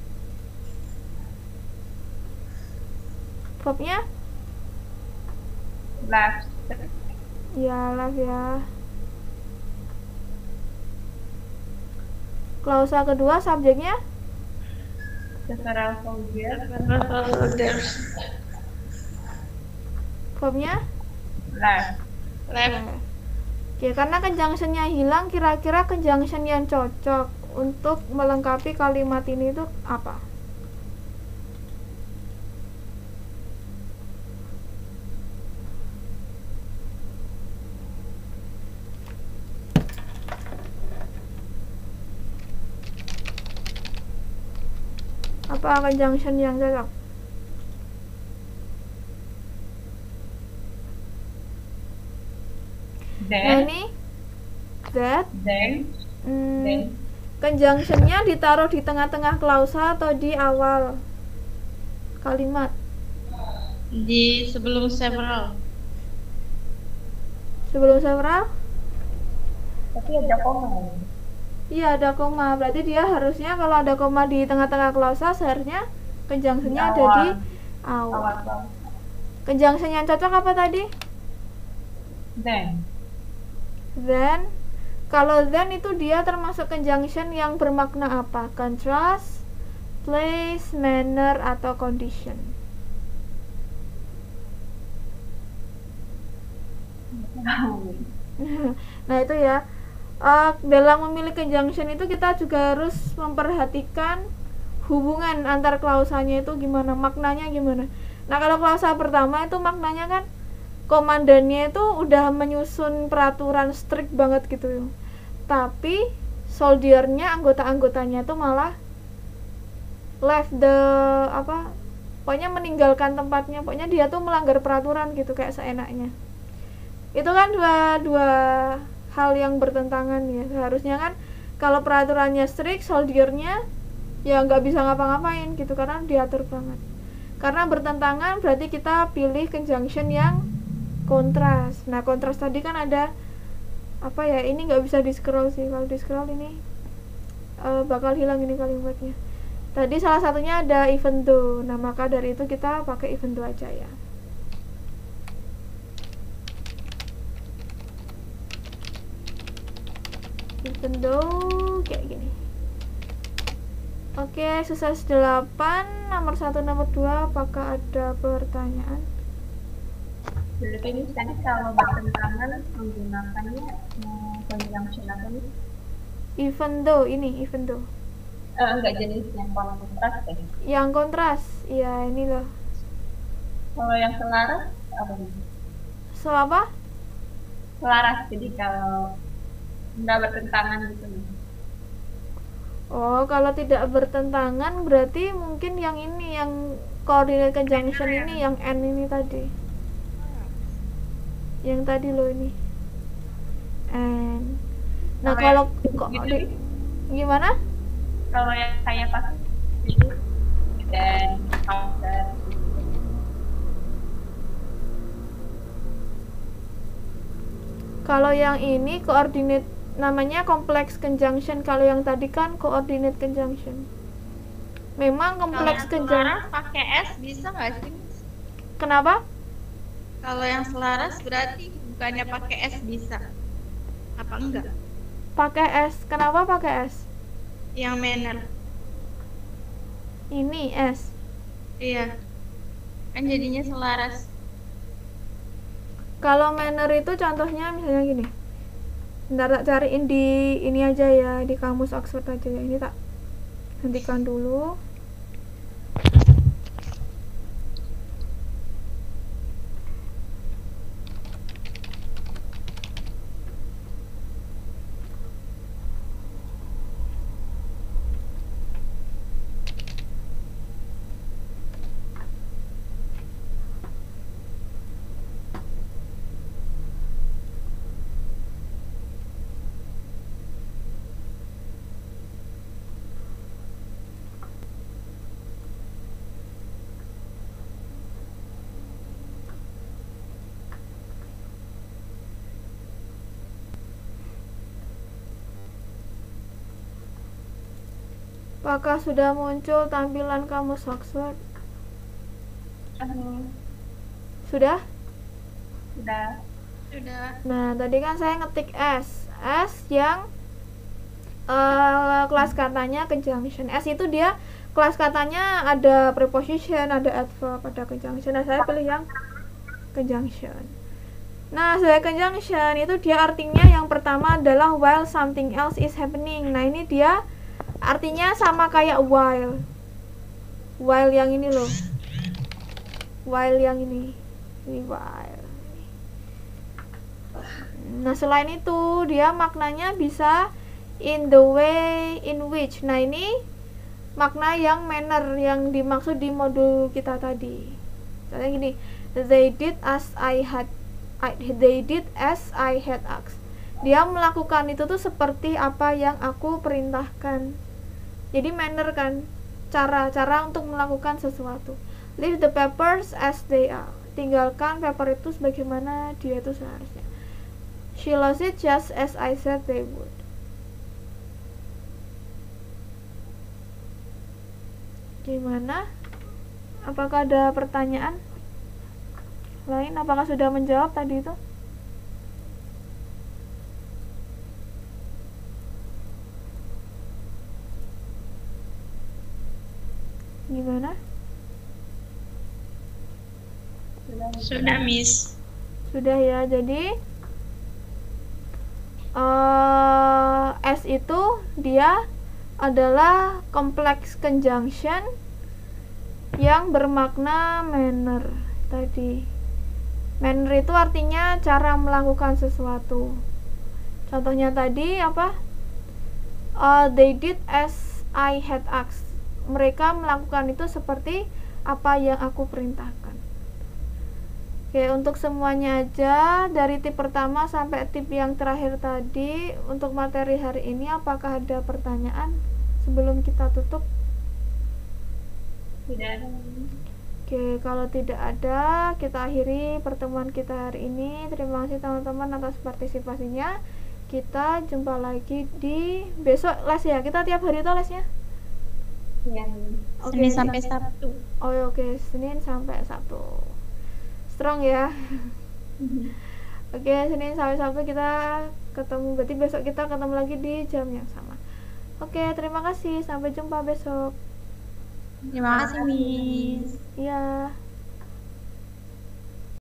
Verbnya? Left. Ya, left ya. Klausa kedua subjeknya? Several soldiers. Soldiers. Verbnya? Left. Left. Oke, karena conjunctionnya hilang, kira-kira conjunction yang cocok untuk melengkapi kalimat ini itu apa? Apa conjunction yang cocok? Nah, Then. ini that Then. hmm, Then. conjunctionnya ditaruh di tengah-tengah klausa atau di awal kalimat? Di sebelum several. Sebelum several? Tapi ada koma. Iya, ada koma. Berarti dia harusnya kalau ada koma di tengah-tengah klausa, seharusnya conjunctionnya ada di awal. Awal. Conjunction yang cocok apa tadi? Then. Then. Kalau then itu dia termasuk conjunction yang bermakna apa? Contrast, place, manner, atau condition. Nah, itu ya. Uh, dalam memilih conjunction itu kita juga harus memperhatikan hubungan antar klausanya itu gimana, maknanya gimana. Nah, kalau klausa pertama itu maknanya kan komandannya itu udah menyusun peraturan strict banget gitu, tapi soldiernya, anggota-anggotanya itu malah left the apa pokoknya meninggalkan tempatnya, pokoknya dia tuh melanggar peraturan gitu kayak seenaknya. Itu kan dua dua hal yang bertentangan ya. Seharusnya kan kalau peraturannya strict, soldiernya ya nggak bisa ngapa-ngapain gitu karena diatur banget. Karena bertentangan berarti kita pilih conjunction yang kontras. Nah kontras tadi kan ada apa ya, ini nggak bisa di scroll sih, kalau di scroll ini uh, bakal hilang ini kalimatnya. Tadi salah satunya ada even though, nah maka dari itu kita pakai even though aja ya. Even though kayak gini. Oke, exercise delapan, nomor satu, nomor dua, apakah ada pertanyaan? Berarti ini tadi kalau bertentangan menggunakannya conjunction apa nih? Even though, ini even though. Eh, enggak jenis yang kontras ya? Yang kontras, iya ini loh. Kalau yang selaras apa nih? So apa? Selaras, jadi kalau nggak bertentangan gitu nih. Oh, kalau tidak bertentangan berarti mungkin yang ini, yang coordinate conjunction ini, yang N ini tadi. Yang tadi loh ini. N. Nah, kalau kok gitu, di, gimana? Kalau yang kayak pas itu dan counter. Kalau yang ini coordinate, namanya complex conjunction. Kalau yang tadi kan coordinate conjunction. Memang complex conjunction. Pakai S bisa nggak sih? Kenapa? Kalau yang selaras berarti bukannya pakai S bisa? Apa enggak? Pakai S. Kenapa pakai S? Yang manner. Ini S. Iya. Kan jadinya selaras. Kalau manner itu contohnya misalnya gini. Bentar tak cariin di ini aja ya, di kamus Oxford aja ya. Ini tak hentikan dulu. Apakah sudah muncul tampilan kamus Oxford? Hmm, Sudah? Sudah. Sudah. Nah, tadi kan saya ngetik S. S yang uh, kelas katanya conjunction. S itu dia kelas katanya ada preposition, ada adverb, ada conjunction. Nah, saya pilih yang conjunction. Nah, sebagai conjunction itu dia artinya yang pertama adalah while something else is happening. Nah, ini dia artinya sama kayak while. While yang ini loh. While yang ini. Ini while. Nah, selain itu dia maknanya bisa in the way in which. Nah, ini makna yang manner yang dimaksud di modul kita tadi. Contohnya gini, they did as I had I, they did as I had asked. Dia melakukan itu tuh seperti apa yang aku perintahkan. Jadi manner kan, cara-cara untuk melakukan sesuatu. Leave the papers as they are. Tinggalkan paper itu sebagaimana dia itu seharusnya. She lost it just as I said they would. Gimana? Apakah ada pertanyaan lain? Apakah sudah menjawab tadi itu? Gimana? Sudah, Miss. Sudah ya. Jadi uh, S itu dia adalah complex conjunction yang bermakna manner tadi. Manner itu artinya cara melakukan sesuatu. Contohnya tadi apa? Uh, they did as I had asked. Mereka melakukan itu seperti apa yang aku perintahkan. Oke, untuk semuanya aja dari tip pertama sampai tip yang terakhir tadi untuk materi hari ini, apakah ada pertanyaan sebelum kita tutup? Tidak ada. Oke, kalau tidak ada, kita akhiri pertemuan kita hari ini. Terima kasih teman-teman atas partisipasinya. Kita jumpa lagi di besok les ya. Kita tiap hari itu lesnya? Ya. Oke, Senin sampai Sabtu. Oh ya, oke, Senin sampai Sabtu. Strong ya. Oke, Senin sampai Sabtu kita ketemu. Berarti besok kita ketemu lagi di jam yang sama. Oke, terima kasih. Sampai jumpa besok. Terima kasih, Miss. Iya.